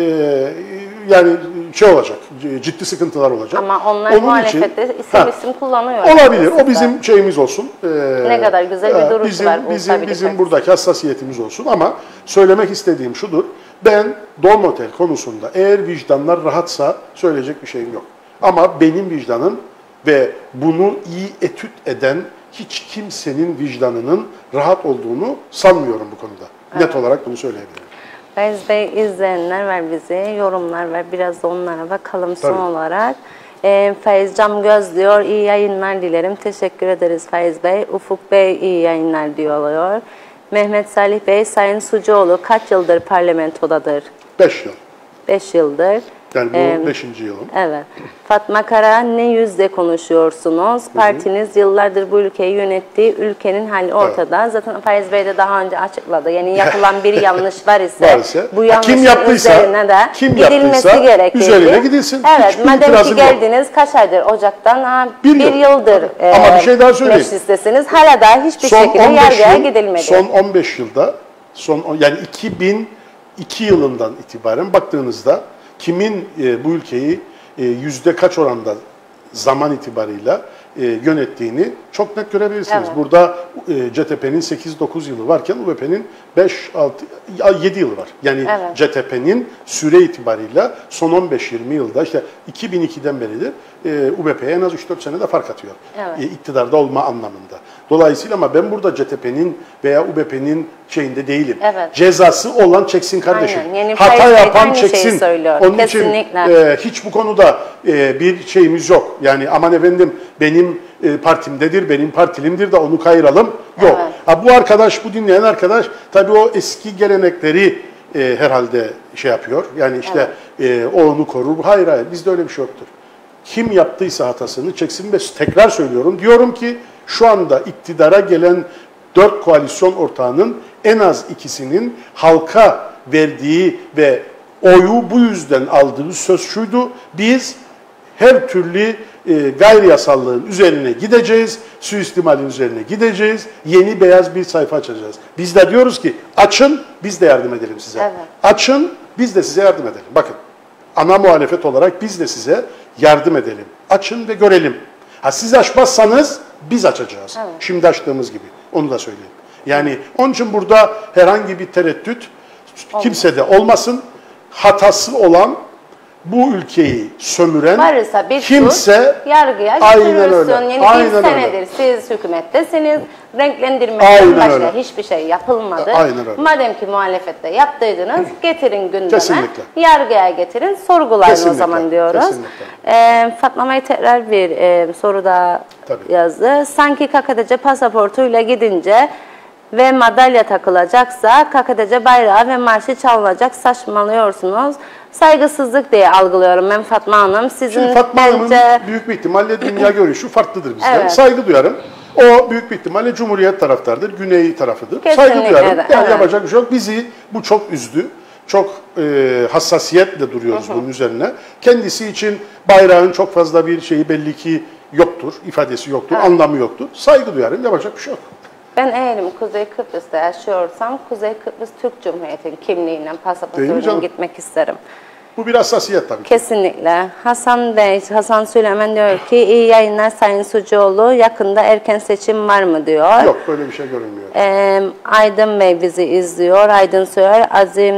yani şey olacak, ciddi sıkıntılar olacak. Ama onlar Onun muhalefette için, isim ha, isim kullanıyor. Olabilir, o bizim şeyimiz olsun. E, ne kadar güzel bir duruş bizim, var. Bizim, bizim buradaki hassasiyetimiz olsun ama söylemek istediğim şudur. Ben Dom Otel konusunda eğer vicdanlar rahatsa söyleyecek bir şeyim yok. Ama benim vicdanım ve bunu iyi etüt eden hiç kimsenin vicdanının rahat olduğunu sanmıyorum bu konuda. Evet. Net olarak bunu söyleyebilirim. Faiz Bey, izleyenler var bize, yorumlar var. Biraz da onlara bakalım son Tabii. olarak. E, Faiz Cam Göz diyor, iyi yayınlar dilerim. Teşekkür ederiz Faiz Bey. Ufuk Bey, iyi yayınlar diyorlar. Mehmet Salih Bey, Sayın Sucuoğlu kaç yıldır parlamentodadır? Beş yıl. Beş yıldır. Yani bu ee, beşinci yılım. Evet. Fatma Kara, ne yüzde konuşuyorsunuz? Hı hı. Partiniz yıllardır bu ülkeyi yönettiği ülkenin hali ortada. Evet. Zaten Faiz Bey de daha önce açıkladı. Yani yapılan bir yanlış var ise, Varsa, bu yanlışın kim yaptıysa, üzerine de kim gidilmesi gerekir. Üzerine gidilsin. Evet. Hiçbir madem ki geldiniz, yok. Kaç aydır Ocak'tan? Ha, bir, bir yıl. yıldır e, Ama bir şey daha söyleyeyim. Meclistesiniz. Hala da hiçbir son şekilde yargıya gidilmedi. Son on beş yılda, son yani iki bin iki yılından itibaren baktığınızda kimin e, bu ülkeyi e, yüzde kaç oranda zaman itibarıyla e, yönettiğini çok net görebilirsiniz. Evet. Burada e, C T P'nin sekiz dokuz yılı varken U B P'nin beş altı yedi yılı var. Yani evet. C T P'nin süre itibarıyla son on beş yirmi yılda işte iki bin ikiden beridir e, U B P'ye en az üç dört senede fark atıyor. Evet. E, iktidarda olma anlamında. Dolayısıyla ama ben burada C T P'nin veya U B P'nin şeyinde değilim. Evet. Cezası olan çeksin kardeşim. Yani hata yapan çeksin. Onun Kesinlikle. için e, hiç bu konuda e, bir şeyimiz yok. Yani aman efendim benim e, partimdedir, benim partilimdir de onu kayıralım. Yok. Evet. Ha, bu arkadaş, bu dinleyen arkadaş tabii o eski gelenekleri e, herhalde şey yapıyor. Yani işte evet. e, o onu korur. Hayır hayır bizde öyle bir şey yoktur. Kim yaptıysa hatasını çeksin ve tekrar söylüyorum. Diyorum ki şu anda iktidara gelen dört koalisyon ortağının en az ikisinin halka verdiği ve oyu bu yüzden aldığı söz şuydu. Biz her türlü e, gayri yasallığın üzerine gideceğiz, suistimalin üzerine gideceğiz, yeni beyaz bir sayfa açacağız. Biz de diyoruz ki açın, biz de yardım edelim size. Evet. Açın, biz de size yardım edelim. Bakın, ana muhalefet olarak biz de size yardım edelim. Açın ve görelim. Ha siz açmazsanız biz açacağız. Evet. Şimdi açtığımız gibi. Onu da söyleyeyim. Yani onun için burada herhangi bir tereddüt kimsede olmasın. Hatası olan, bu ülkeyi sömüren varsa bir kimse yargıya götürürsün. Yani aynen bir senedir öyle. Siz hükümettesiniz. Renklendirmekten başka öyle. hiçbir şey yapılmadı. Madem ki muhalefette yaptıydınız, getirin gündeme. Kesinlikle. Yargıya getirin, sorgulayın Kesinlikle. o zaman diyoruz. Ee, Fatma Bey tekrar bir e, soru da Tabii. yazdı. Sanki K K T C pasaportuyla gidince ve madalya takılacaksa K K T C bayrağı ve marşı çalınacak, saçmalıyorsunuz. Saygısızlık diye algılıyorum ben Fatma Hanım. Sizin Şimdi Fatma bence... Hanım'ın büyük bir ihtimalle dünya görüşü farklıdır bizden. Evet. Saygı duyarım. O büyük bir ihtimalle Cumhuriyet taraftardır, Güney tarafıdır. Kesinlikle Saygı duyarım. De, yani evet. yapacak bir şey yok. Bizi bu çok üzdü. Çok e, hassasiyetle duruyoruz hı hı. bunun üzerine. Kendisi için bayrağın çok fazla bir şeyi belli ki yoktur, ifadesi yoktur, evet. anlamı yoktur. Saygı duyarım. Yapacak bir şey yok. Ben eğerim Kuzey Kıbrıs'ta yaşıyorsam Kuzey Kıbrıs Türk Cumhuriyeti'nin kimliğiyle, pasaportuyla gitmek isterim. Bu bir hassasiyet tabii ki. Kesinlikle. Hasan Bey, Hasan Süleyman diyor ki iyi yayınlar Sayın Sucuoğlu. Yakında erken seçim var mı diyor. Yok böyle bir şey görünmüyor. Ee, Aydın Bey bizi izliyor. Aydın Söyler, Azim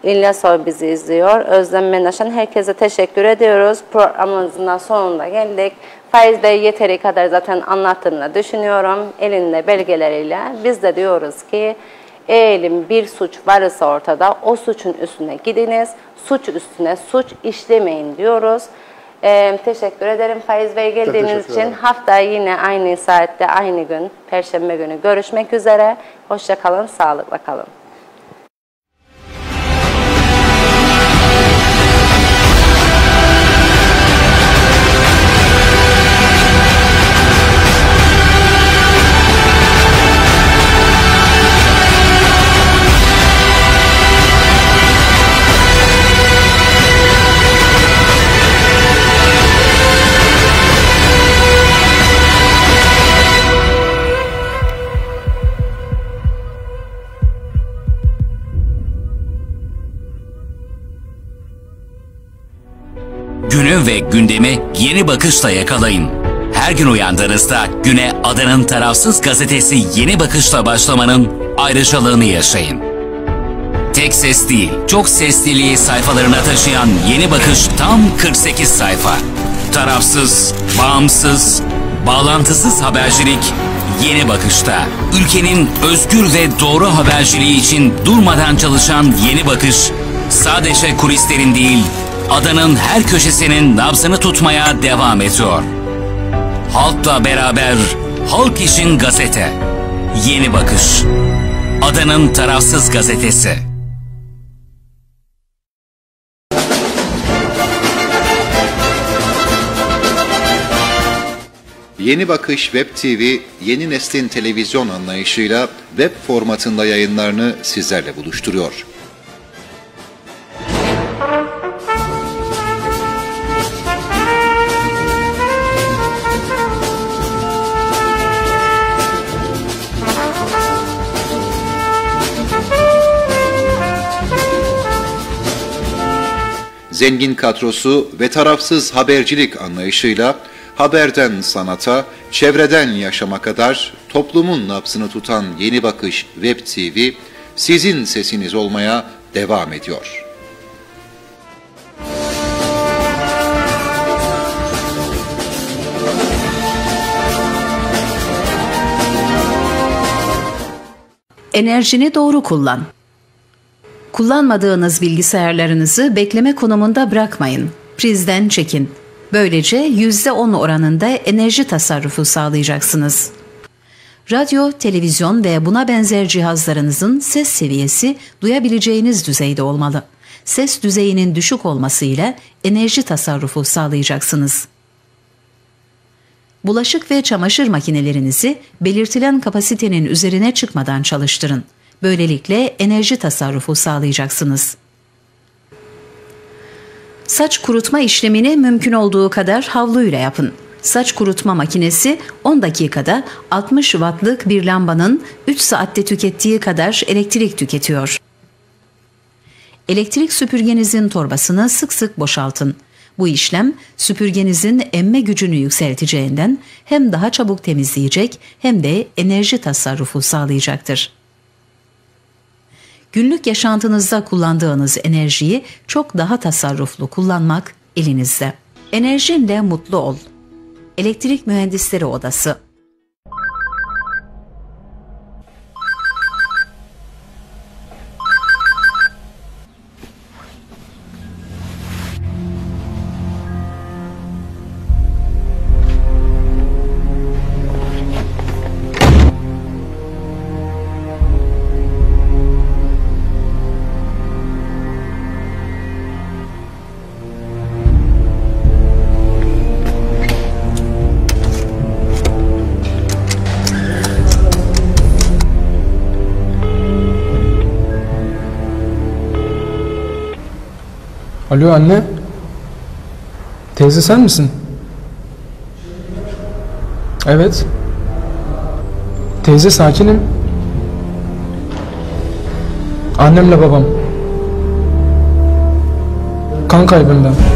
İlyasov bizi izliyor. Özlem Menaşan, herkese teşekkür ediyoruz. Programımızın da sonuna geldik. Faiz Bey yeteri kadar zaten anlattığını düşünüyorum. Elinde belgeleriyle. Biz de diyoruz ki eğer bir suç varsa ortada o suçun üstüne gidiniz. Suç üstüne suç işlemeyin diyoruz. Ee, teşekkür ederim Faiz Bey geldiğiniz için. Hafta yine aynı saatte, aynı gün, Perşembe günü görüşmek üzere. Hoşça kalın, sağlıkla kalın. Günü ve gündemi yeni bakışla yakalayın. Her gün uyandığınızda güne adanın tarafsız gazetesi Yeni Bakış'la başlamanın ayrıcalığını yaşayın. Tek ses değil, çok sesliliği sayfalarına taşıyan Yeni Bakış tam kırk sekiz sayfa. Tarafsız, bağımsız, bağlantısız habercilik Yeni Bakış'ta. Ülkenin özgür ve doğru haberciliği için durmadan çalışan Yeni Bakış, sadece kulislerin değil, adanın her köşesinin nabzını tutmaya devam ediyor. Halkla beraber, halk için gazete. Yeni Bakış. Adanın tarafsız gazetesi. Yeni Bakış Web T V, yeni neslin televizyon anlayışıyla web formatında yayınlarını sizlerle buluşturuyor. Zengin kadrosu ve tarafsız habercilik anlayışıyla haberden sanata, çevreden yaşama kadar toplumun nabzını tutan Yeni Bakış Web T V sizin sesiniz olmaya devam ediyor. Enerjini doğru kullan. Kullanmadığınız bilgisayarlarınızı bekleme konumunda bırakmayın. Prizden çekin. Böylece yüzde on oranında enerji tasarrufu sağlayacaksınız. Radyo, televizyon ve buna benzer cihazlarınızın ses seviyesi duyabileceğiniz düzeyde olmalı. Ses düzeyinin düşük olmasıyla enerji tasarrufu sağlayacaksınız. Bulaşık ve çamaşır makinelerinizi belirtilen kapasitenin üzerine çıkmadan çalıştırın. Böylelikle enerji tasarrufu sağlayacaksınız. Saç kurutma işlemini mümkün olduğu kadar havluyla yapın. Saç kurutma makinesi on dakikada altmış wattlık bir lambanın üç saatte tükettiği kadar elektrik tüketiyor. Elektrik süpürgenizin torbasını sık sık boşaltın. Bu işlem süpürgenizin emme gücünü yükselteceğinden hem daha çabuk temizleyecek hem de enerji tasarrufu sağlayacaktır. Günlük yaşantınızda kullandığınız enerjiyi çok daha tasarruflu kullanmak elinizde. Enerjinle mutlu ol. Elektrik Mühendisleri Odası. Alo anne. Teyze sen misin? Evet. Teyze sakinim. Annemle babam. Kan kaybından.